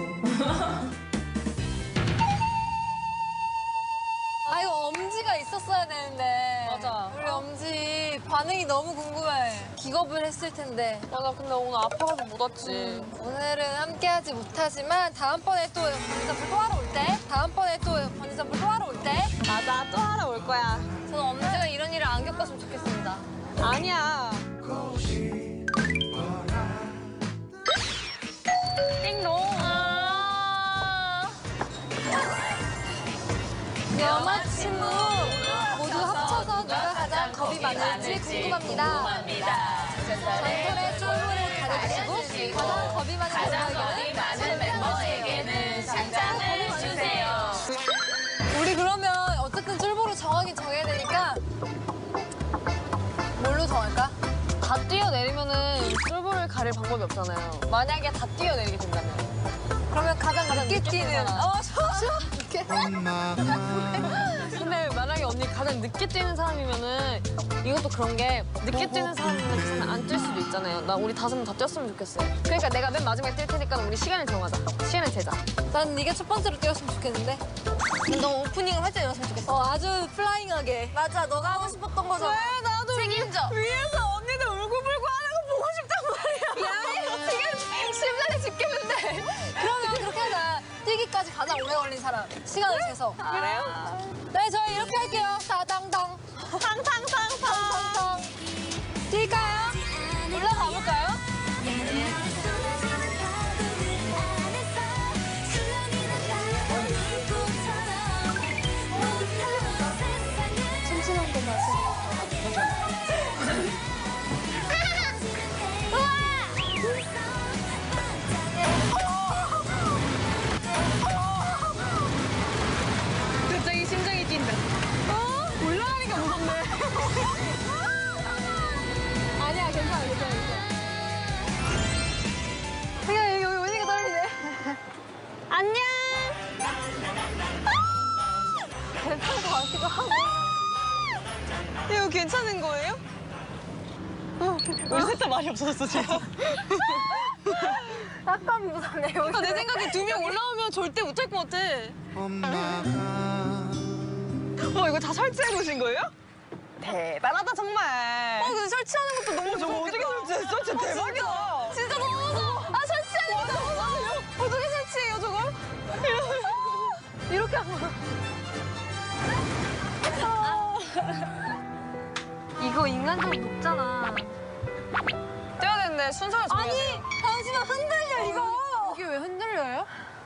아, 이거 엄지가 있었어야 되는데. 맞아. 우리 엄지 반응이 너무 궁금해. 기겁을 했을 텐데. 맞아, 근데 오늘 아파가지고 못 왔지. 음, 오늘은 함께하지 못하지만 다음번에 또 번지점프 또 하러 올 때, 다음번에 또 번지점프 또 하러 올 때, 맞아, 또 하러 올 거야. 저는 엄지가 이런 일을 안 겪었으면 좋겠습니다. 아니야. 띵동. 아. 여마 친구 모두 합쳐서 누가 가장 겁이 많을지 궁금합니다. 전설의 쫄보를 가르치고 가장 겁이 많은 멤버에게는 장장을 주세요. 우리 그러면 어쨌든 쫄보로 정하긴 정해야 되니까 뭘로 정할까? 다 뛰어내리면은 쫄보를 가릴 방법이 없잖아요. 만약에 다 뛰어내리게 된다면. 그러면 가장 늦게 뛰는. 어, 좋아, 좋아. 이렇게. 근데 만약에 언니 가장 늦게 뛰는 사람이면은 이것도 그런 게 늦게 뛰는 사람은 가장 안 뛸 수도 있잖아요. 나 우리 다섯 명 다 뛰었으면 좋겠어. 그러니까 내가 맨 마지막에 뛸 테니까 우리 시간을 정하자. 시간을 재자. 난 네가 첫 번째로 뛰었으면 좋겠는데. 너 오프닝을 할 때 일었으면 좋겠어. 어, 아주 플라잉하게. 맞아, 너가 하고 싶었던 거잖아. 왜 나도 책임져. 위에서 언니들 울고불고 하는 거 보고 싶단 말이야. 야, 지금 심장이 죽겠는데. 그러면 그렇게 하자. 뛰기까지 가장 오래 걸린 사람. 시간을 재서. 그래요? 네, 저희 이렇게 할게요. 따당당. 탕탕탕탕. 뛸까요? 올라가 볼까요? 춤추는 거 맞아. 갑자기 심장이 뛴다. 어? 올라가니까 무섭네. 아니야, 괜찮아, 괜찮아, 괜찮아. 그냥 여기, 여기 오니까 떨리네. 안녕! 괜찮은 것 같기도 하고. 이거 괜찮은 거예요? 우리 셋 다 말이 없어졌어, 지금. 약간 무섭네. 그러니까 내 생각에 두 명 올라오면 절대 못할 것 같아. 와, 이거 다 설치해 놓으신 거예요? 대단하다, 정말. 어, 근데 설치하는 것도 너무 저거 어떻게 설치했어? 진짜 대박이다. 진짜 너무 무서워. 아, 설치하는 거 너무 무서워. 어떻게 설치해요, 저걸? 이렇게 하고. 이거 인간적으로 높잖아. 떼야 되는데 순서를 정해야 아니, 돼요. 당신은 흔들려, 이거. 이게 왜 흔들려요?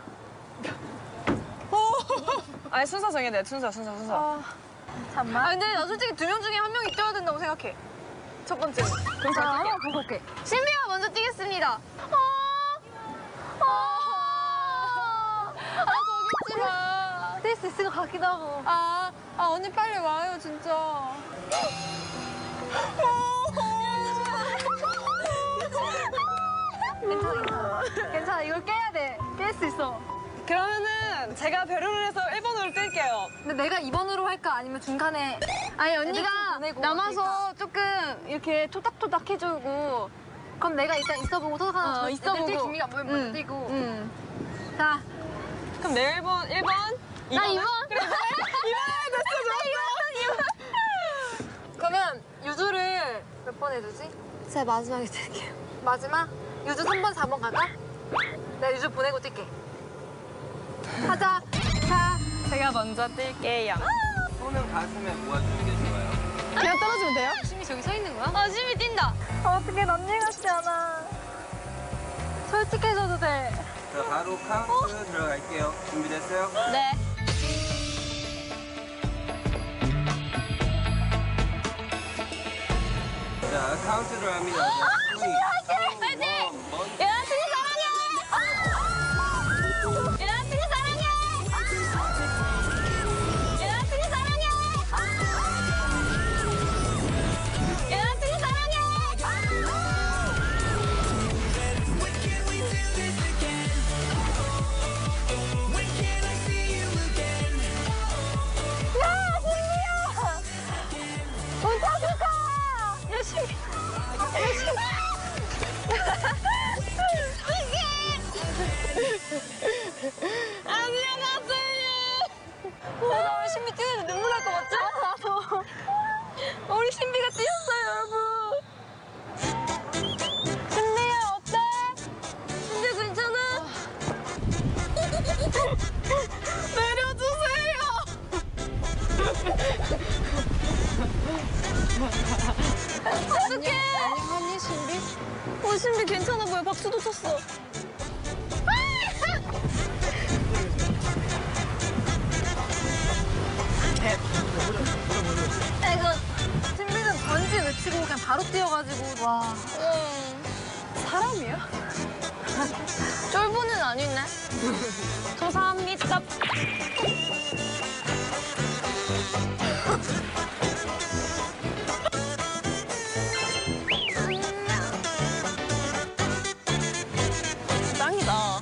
아니, 순서 정해야 돼. 순서, 순서, 순서. 아, 잠깐만. 아 근데 나 솔직히 두 명 중에 한 명이 뛰어야 된다고 생각해. 첫 번째. 그럼 자, 잘 한번 뛸게요. 보고 올게. 신비가 먼저 뛰겠습니다. 아, 아, 아 거기 있지 마. 뛸 수 있을 것 같기도 하고. 아, 아 언니 빨리 와요 진짜. 괜찮아, 괜찮아. 괜찮아, 이걸 깨야 돼. 깰 수 있어. 그러면은 제가 배려를 해서 일 번으로 뛸게요. 근데 내가 이 번으로 할까? 아니면 중간에. 아니 애들 언니가 좀 보내고 남아서 조금 이렇게 토닥토닥 해주고. 그럼 내가 일단 있어보고 토닥하나 어, 있어보고. 애들 김이가 안 보이면 응. 먼저 뛰고. 응. 자, 그럼 내 일 번, 일 번? 나 이 번. 그래, 그래. 이 번 됐어, 좋았어. 그러면 유주를 몇 번 해주지? 제가 마지막에 뛸게요. 마지막? 유주 삼 번, 사 번 갈까? 내가 유주 보내고 뛸게. 하자. 자, 제가 먼저 뛸게요. 손을 가슴에 모아주는 게 좋아요. 그냥 떨어지면 돼요? 심이 저기 서 있는 거야? 어 신비 뛴다. 어떻게 언니 같지 않아. 솔직해져도 돼. 자, 바로 카운트 들어갈게요. 준비됐어요? 네. 자, 카운트 들어갑니다. 자, 파이팅! 파이팅! 여자친구 사랑해! 여자친구 사랑해! 여자친구 사랑해! 여자친구 사랑해! 야, 신비야! 운차 축하! 열심히! 열심히! 안녕하세요. 나 우리 신비 뛰는데 눈물 날 것 같지? 나도. 우리 신비가 뛰었어요, 여러분. 신비야 어때? 신비 괜찮아? 내려주세요. 어떡해? 안녕하니 신비? 어 신비 괜찮아 보여. 박수도 쳤어. 이거 신비는 번지 외치고 그냥 바로 뛰어가지고 와. 사람이야? 쫄보는 아니네. 감사합니다. 짱이다.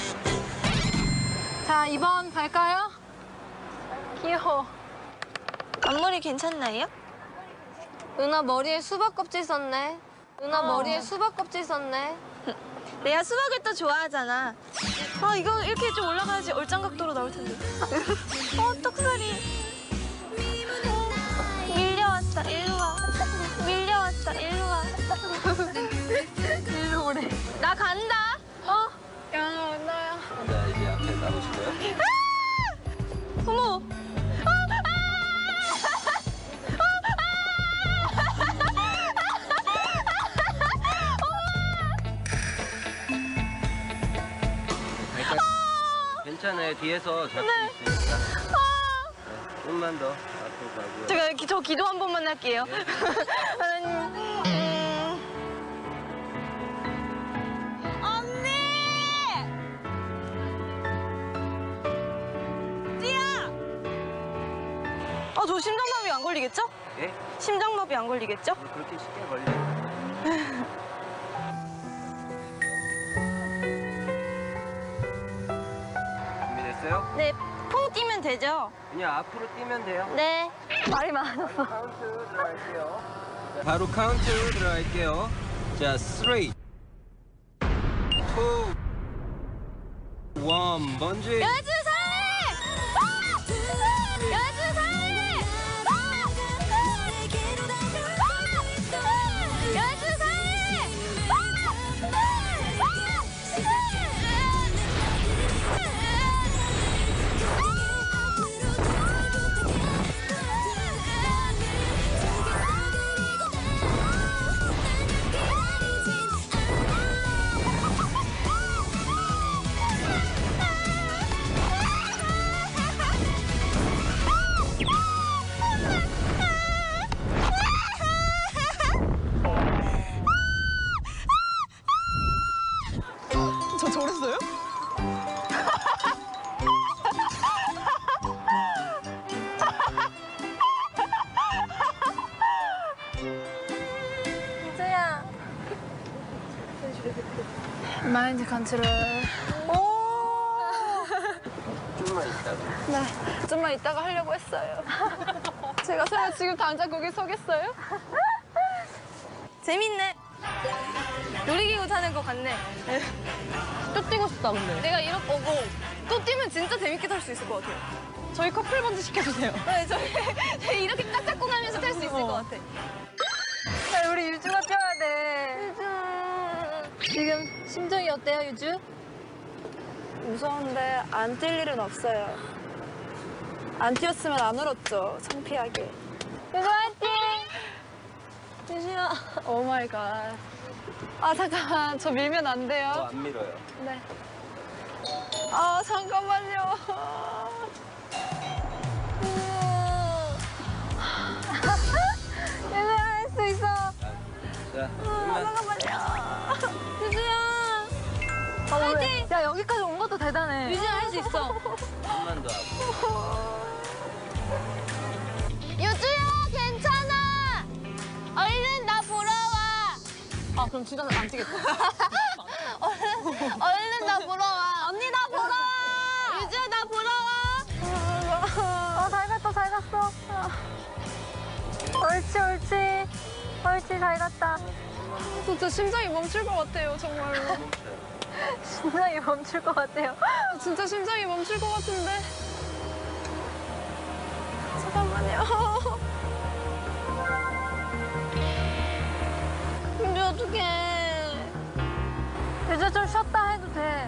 자, 이 번 갈까요? 귀여워. 앞머리 괜찮나요? 누나 머리에 수박 껍질 썼네. 누나 머리에 수박 껍질 썼네. 내가 수박을 또 좋아하잖아. 아, 이거 이렇게 좀 올라가야지 얼짱각도로 나올 텐데. 어, 턱살이. 밀려왔다, 일로 와. 밀려왔다, 일로 와. 일로 오래. 나 간다. 어? 야, 나야. 자, 이제 앞에 나오시고요. 어머. 아! 아! 아! 괜찮아요. 뒤에서 잡고 네. 있으니까. 아. 네, 좀만 더 앞으로 가고요. 제가 기, 저 기도 한 번만 할게요. 네. 음, 언니! 띠야! 아, 저 심장마비 안 걸리겠죠? 예? 심장마비 안 걸리겠죠? 그렇게 쉽게 걸려요. 준비됐어요? 네, 퐁 뛰면 되죠? 그냥 앞으로 뛰면 돼요. 네. 말이 많아서. 카운트 들어갈게요. 자, 바로 카운트 들어갈게요. 자, 삼, 이, 일, 번지. 여주사에! 여주사에! 여주사에! 저 저랬어요? 이주야. 마인드 컨트롤. 좀만 있다가. 네, 좀만 이따가 하려고 했어요. 제가 설마 지금 당장 거기 서겠어요? 재밌네. 놀이기구 타는 거 같네. 또 뛰고 싶다, 근데. 내가 이렇게 오고 또 뛰면 진짜 재밌게 탈 수 있을 것 같아요. 저희 커플 번지 시켜주세요. 네, 저희, 저희 이렇게 딱 잡고 가면서 탈 수 있을 것 같아. 네, 우리 유주가 뛰어야 돼. 유주. 지금 심정이 어때요, 유주? 무서운데 안 뛸 일은 없어요. 안 뛰었으면 안 울었죠, 창피하게. 유주 화이팅! 유주야. 오 마이 갓. 아, 잠깐만. 저 밀면 안 돼요? 저 안 밀어요. 네. 아, 잠깐만요. 유주야, 할 수 있어. 자, 좀만. 잠깐만요. 유주야. 아, 화이팅! 야, 여기까지 온 것도 대단해. 유주야, 할 수 있어. 좀만 더 앞으로. 유주야, 괜찮아. 얼른 나 보러 와. 아, 그럼 진짜 안 뛰겠다. 얼른, 얼른 나 보러 와. 언니 나 보러 와. 유주야, 나 보러 와. 어, 잘 갔다, 잘 갔어. 옳지, 옳지. 옳지, 잘 갔다. 진짜 심장이 멈출 것 같아요, 정말로. 심장이 멈출 것 같아요. 진짜 심장이 멈출 것 같은데. 잠깐만요. 근데 어떡해. 유주 좀 쉬었다 해도 돼.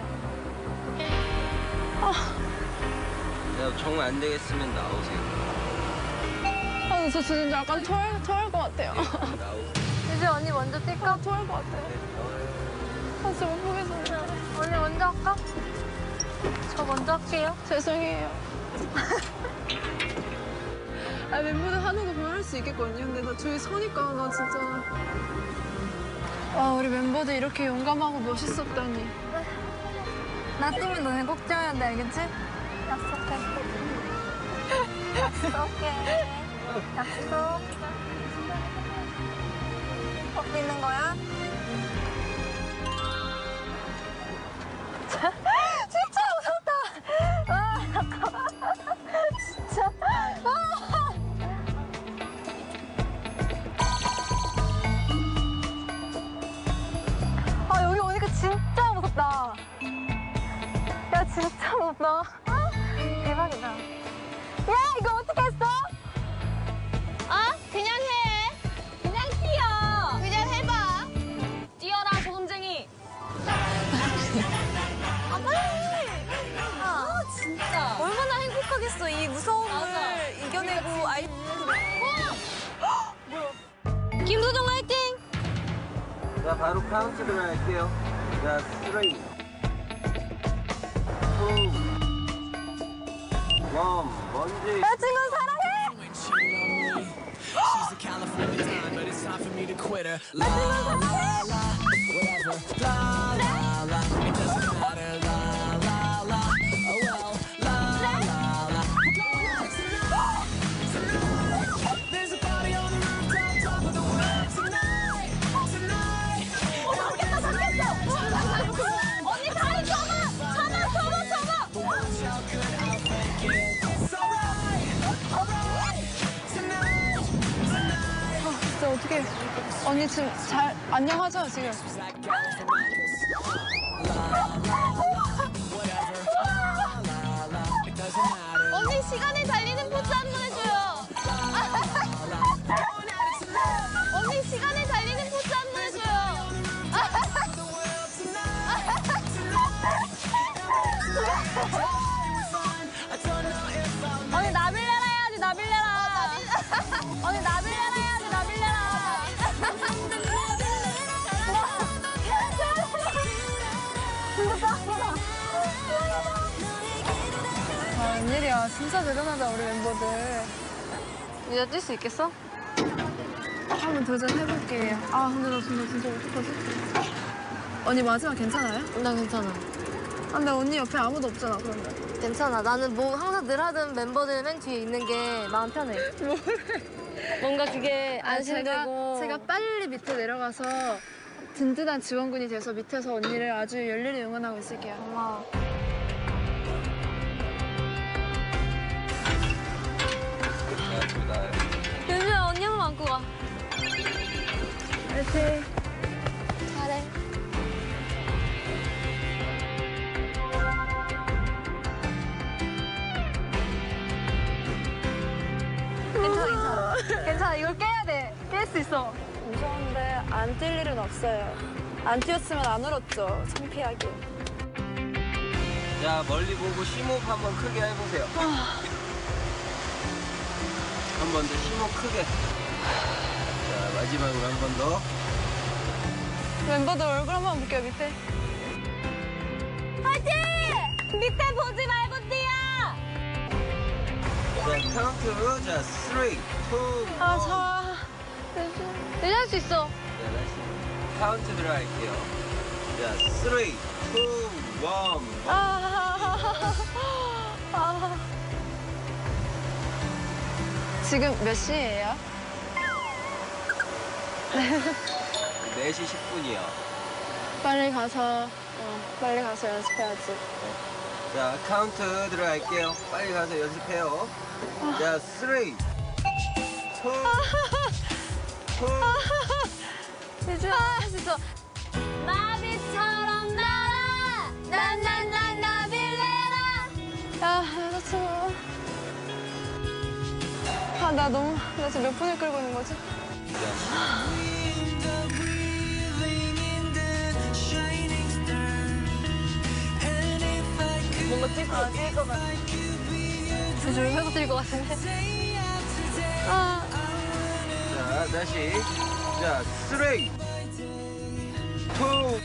야, 정 안 되겠으면 나오세요. 아, 저 진짜 약간 토할, 토할 것 같아요. 나오세요. 유주 언니 먼저 뛸까? 아, 토할 것 같아요. 아, 진짜 못 보겠습니다. 언니 먼저 할까? 저 먼저 할게요. 죄송해요. 아, 멤버들 하는 거 보면 할 수 있겠거든요. 근데 나 저기 서니까 나 진짜. 아, 우리 멤버들 이렇게 용감하고 멋있었다니. 나 뛰면 너네 꼭 뛰어야 돼, 알겠지? 약속해. 약속해. 약속. 꼭 뛰는 거야? 진짜 무섭다. 아, 잠깐만. 진짜. 아. 아, 여기 오니까 진짜 무섭다. 야, 진짜 무섭다. 대박이다. 야, 이거 어떻게 했어? 어? 그냥 해. 그냥 뛰어. 그냥 해봐. 뛰어라, 조금쟁이. 아, 빨리. 아, 진짜. 얼마나 행복하겠어. 이 무서움을 맞아. 이겨내고 아이. 김소정 화이팅! 자, 바로 카운트 들어갈게요. 자, 삼, 이, 원, 먼지. 나 친구 사랑해. 언니 다리 접어! 접어, 접어, 접어! 아, 진짜 어떻게 언니 지금 잘 안녕하죠 지금? 언니 시간에 달리는 포즈 한 번 해줘요. 언니 시간에 달리는 포즈 한 번 해줘요. 언니 나빌레라 해야지 나빌레라. 언니 나빌레라 해야지 나빌레라. 아, 웬일이야. 진짜 대단하다, 우리 멤버들. 니가 뛸 수 있겠어? 한번 도전해볼게요. 아, 근데 나 진짜, 진짜 어떡하지? 언니 마지막 괜찮아요? 나 괜찮아. 아, 근데 언니 옆에 아무도 없잖아, 그러면. 괜찮아. 나는 뭐 항상 늘 하던 멤버들 맨 뒤에 있는 게 마음 편해. 뭔가 그게 아, 안심되고. 제가, 제가 빨리 밑에 내려가서 든든한 지원군이 돼서 밑에서 언니를 아주 열렬히 응원하고 있을게요. 고마워. 윤주야 언니 한 번 안고 가. 화이팅. 잘해. 괜찮아, 괜찮아. 괜찮아, 이걸 깨야 돼. 깰 수 있어. 무서운데 안 뛸 일은 없어요. 안 뛰었으면 안 울었죠. 창피하게. 자, 멀리 보고 심호흡 한번 크게 해보세요. 한 번 더 심호흡 크게. 자, 마지막으로 한 번 더. 멤버들 얼굴 한번 볼게요, 밑에. 파이팅! 밑에 보지 말고 뛰어! 자, 카운트. 자, 쓰리, 투, 아, 자. 내가 할 수 있어. 자, 다시 카운트 들어갈게요. 자, 쓰리, 투, 원. 아, 아. 지금 몇 시예요? 네 시 십 분이요. 빨리 가서, 어, 빨리 가서 연습해야지. 자, 카운트 들어갈게요. 빨리 가서 연습해요. 자, 쓰리, 투, 투. 유주야, 할 수 있어. 나비처럼 날아, 난난난 나빌레라. 야, 여자친구. 아, 나 너무, 나 지금 몇 분을 끌고 있는 거지? 뭔가 뛸 것 같아. 뛸것 같아. 저 울면서 뛸 것 같은데. 아. 자, 다시. 자, 쓰리, 투,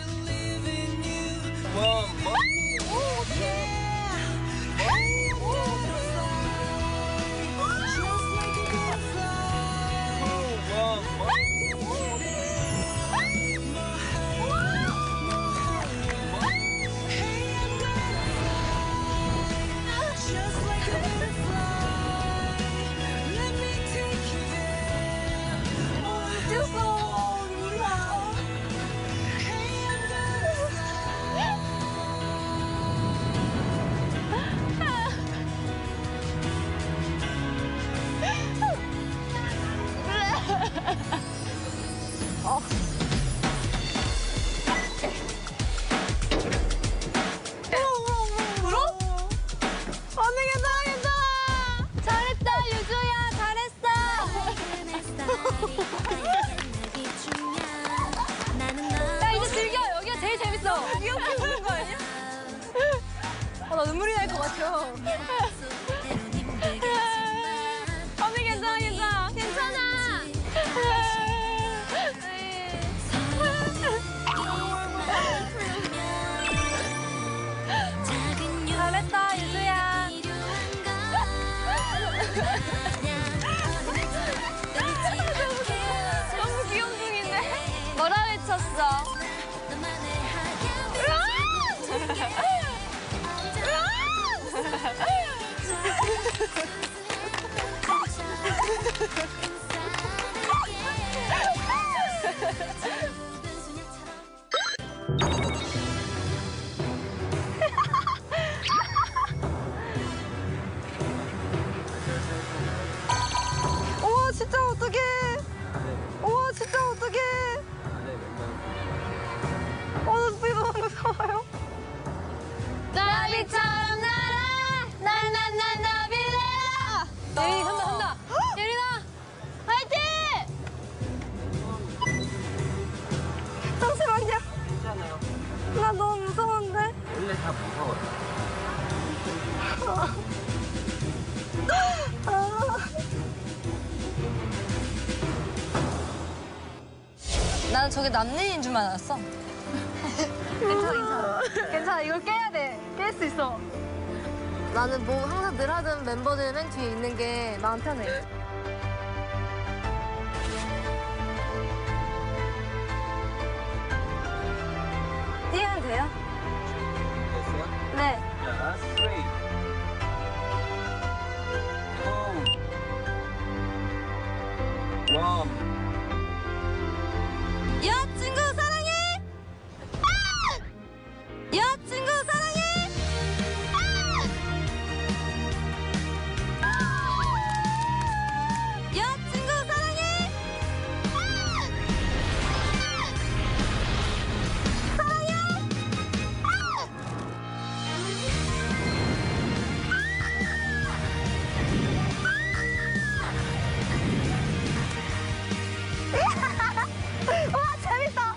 원. 야, 이제 즐겨. 여기가 제일 재밌어. 이렇게 보는 거 아니야? 아, 나 눈물이 날 것 같아. 언니 괜찮아, 괜찮아. 괜찮아. 잘했다, 유주야. 너무 무서운데? 원래 다 무서워요. 나는 저게 남는인 줄만 알았어. 괜찮아, 괜찮아. 괜찮아, 이걸 깨야 돼. 깰 수 있어. 나는 뭐 항상 늘 하던 멤버들 맨 뒤에 있는 게 마음 편해. 뛰면 돼요? 됐어요? 네. 자, 스트레이트. 투. 원. 여자친구 사랑해! 아! 여자친구 사랑해! 아! 여자친구 사랑해! 아! 사랑해! 와, 재밌다!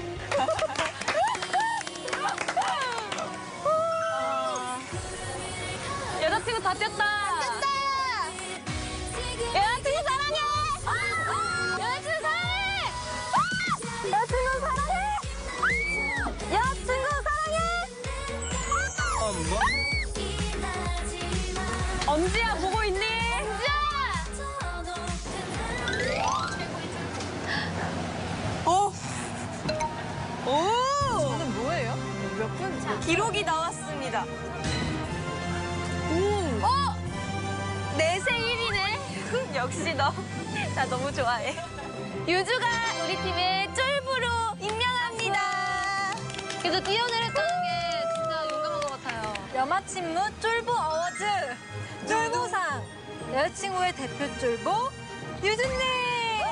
여자친구 다 뛰었다. 여자친구 사랑해! 여자친구 사랑해! 여자친구 사랑해! 여자친구 사랑해! 엄지야 보고 있니? 오! 오! 저는 뭐예요? 몇 분? 기록이 나왔습니다. 음. 어? 내 생일이네. 역시 너. 나 너무 좋아해. 유주가 우리 팀의 쫄부로 임명합니다. 그래도 뛰어내렸다는 게 진짜 용감한 것 같아요. 여마친무 쫄보 어워즈 쫄보상 여자친구의 대표 쫄보 유주님.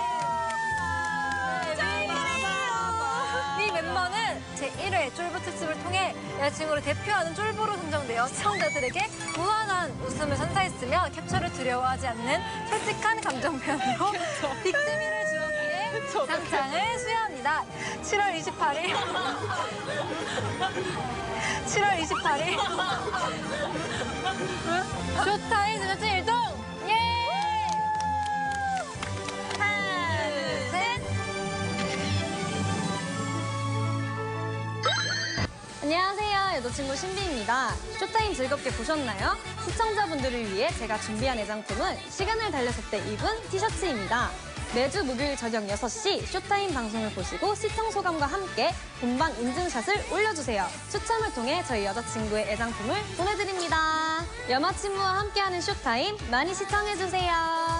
이 멤버는 제일 회 쫄보 특집을 통해 여자친구를 대표하는 쫄보로 선정되어 시청자들에게 무한한 웃음을 선사했으며 캡처를 두려워하지 않는 솔직한 감정 표현으로 빅재미를 주었기에 상장을 수여합니다. 칠월 이십팔일 칠월 이십팔일 쇼타임 제작진 일동! 예! 하나, 둘, 셋! 안녕하세요. 여자친구 신비입니다. 쇼타임 즐겁게 보셨나요? 시청자분들을 위해 제가 준비한 애장품은 시간을 달렸을 때 입은 티셔츠입니다. 매주 목요일 저녁 여섯 시 쇼타임 방송을 보시고 시청 소감과 함께 본방 인증샷을 올려주세요. 추첨을 통해 저희 여자친구의 애장품을 보내드립니다. 여마친구와 함께하는 쇼타임 많이 시청해주세요.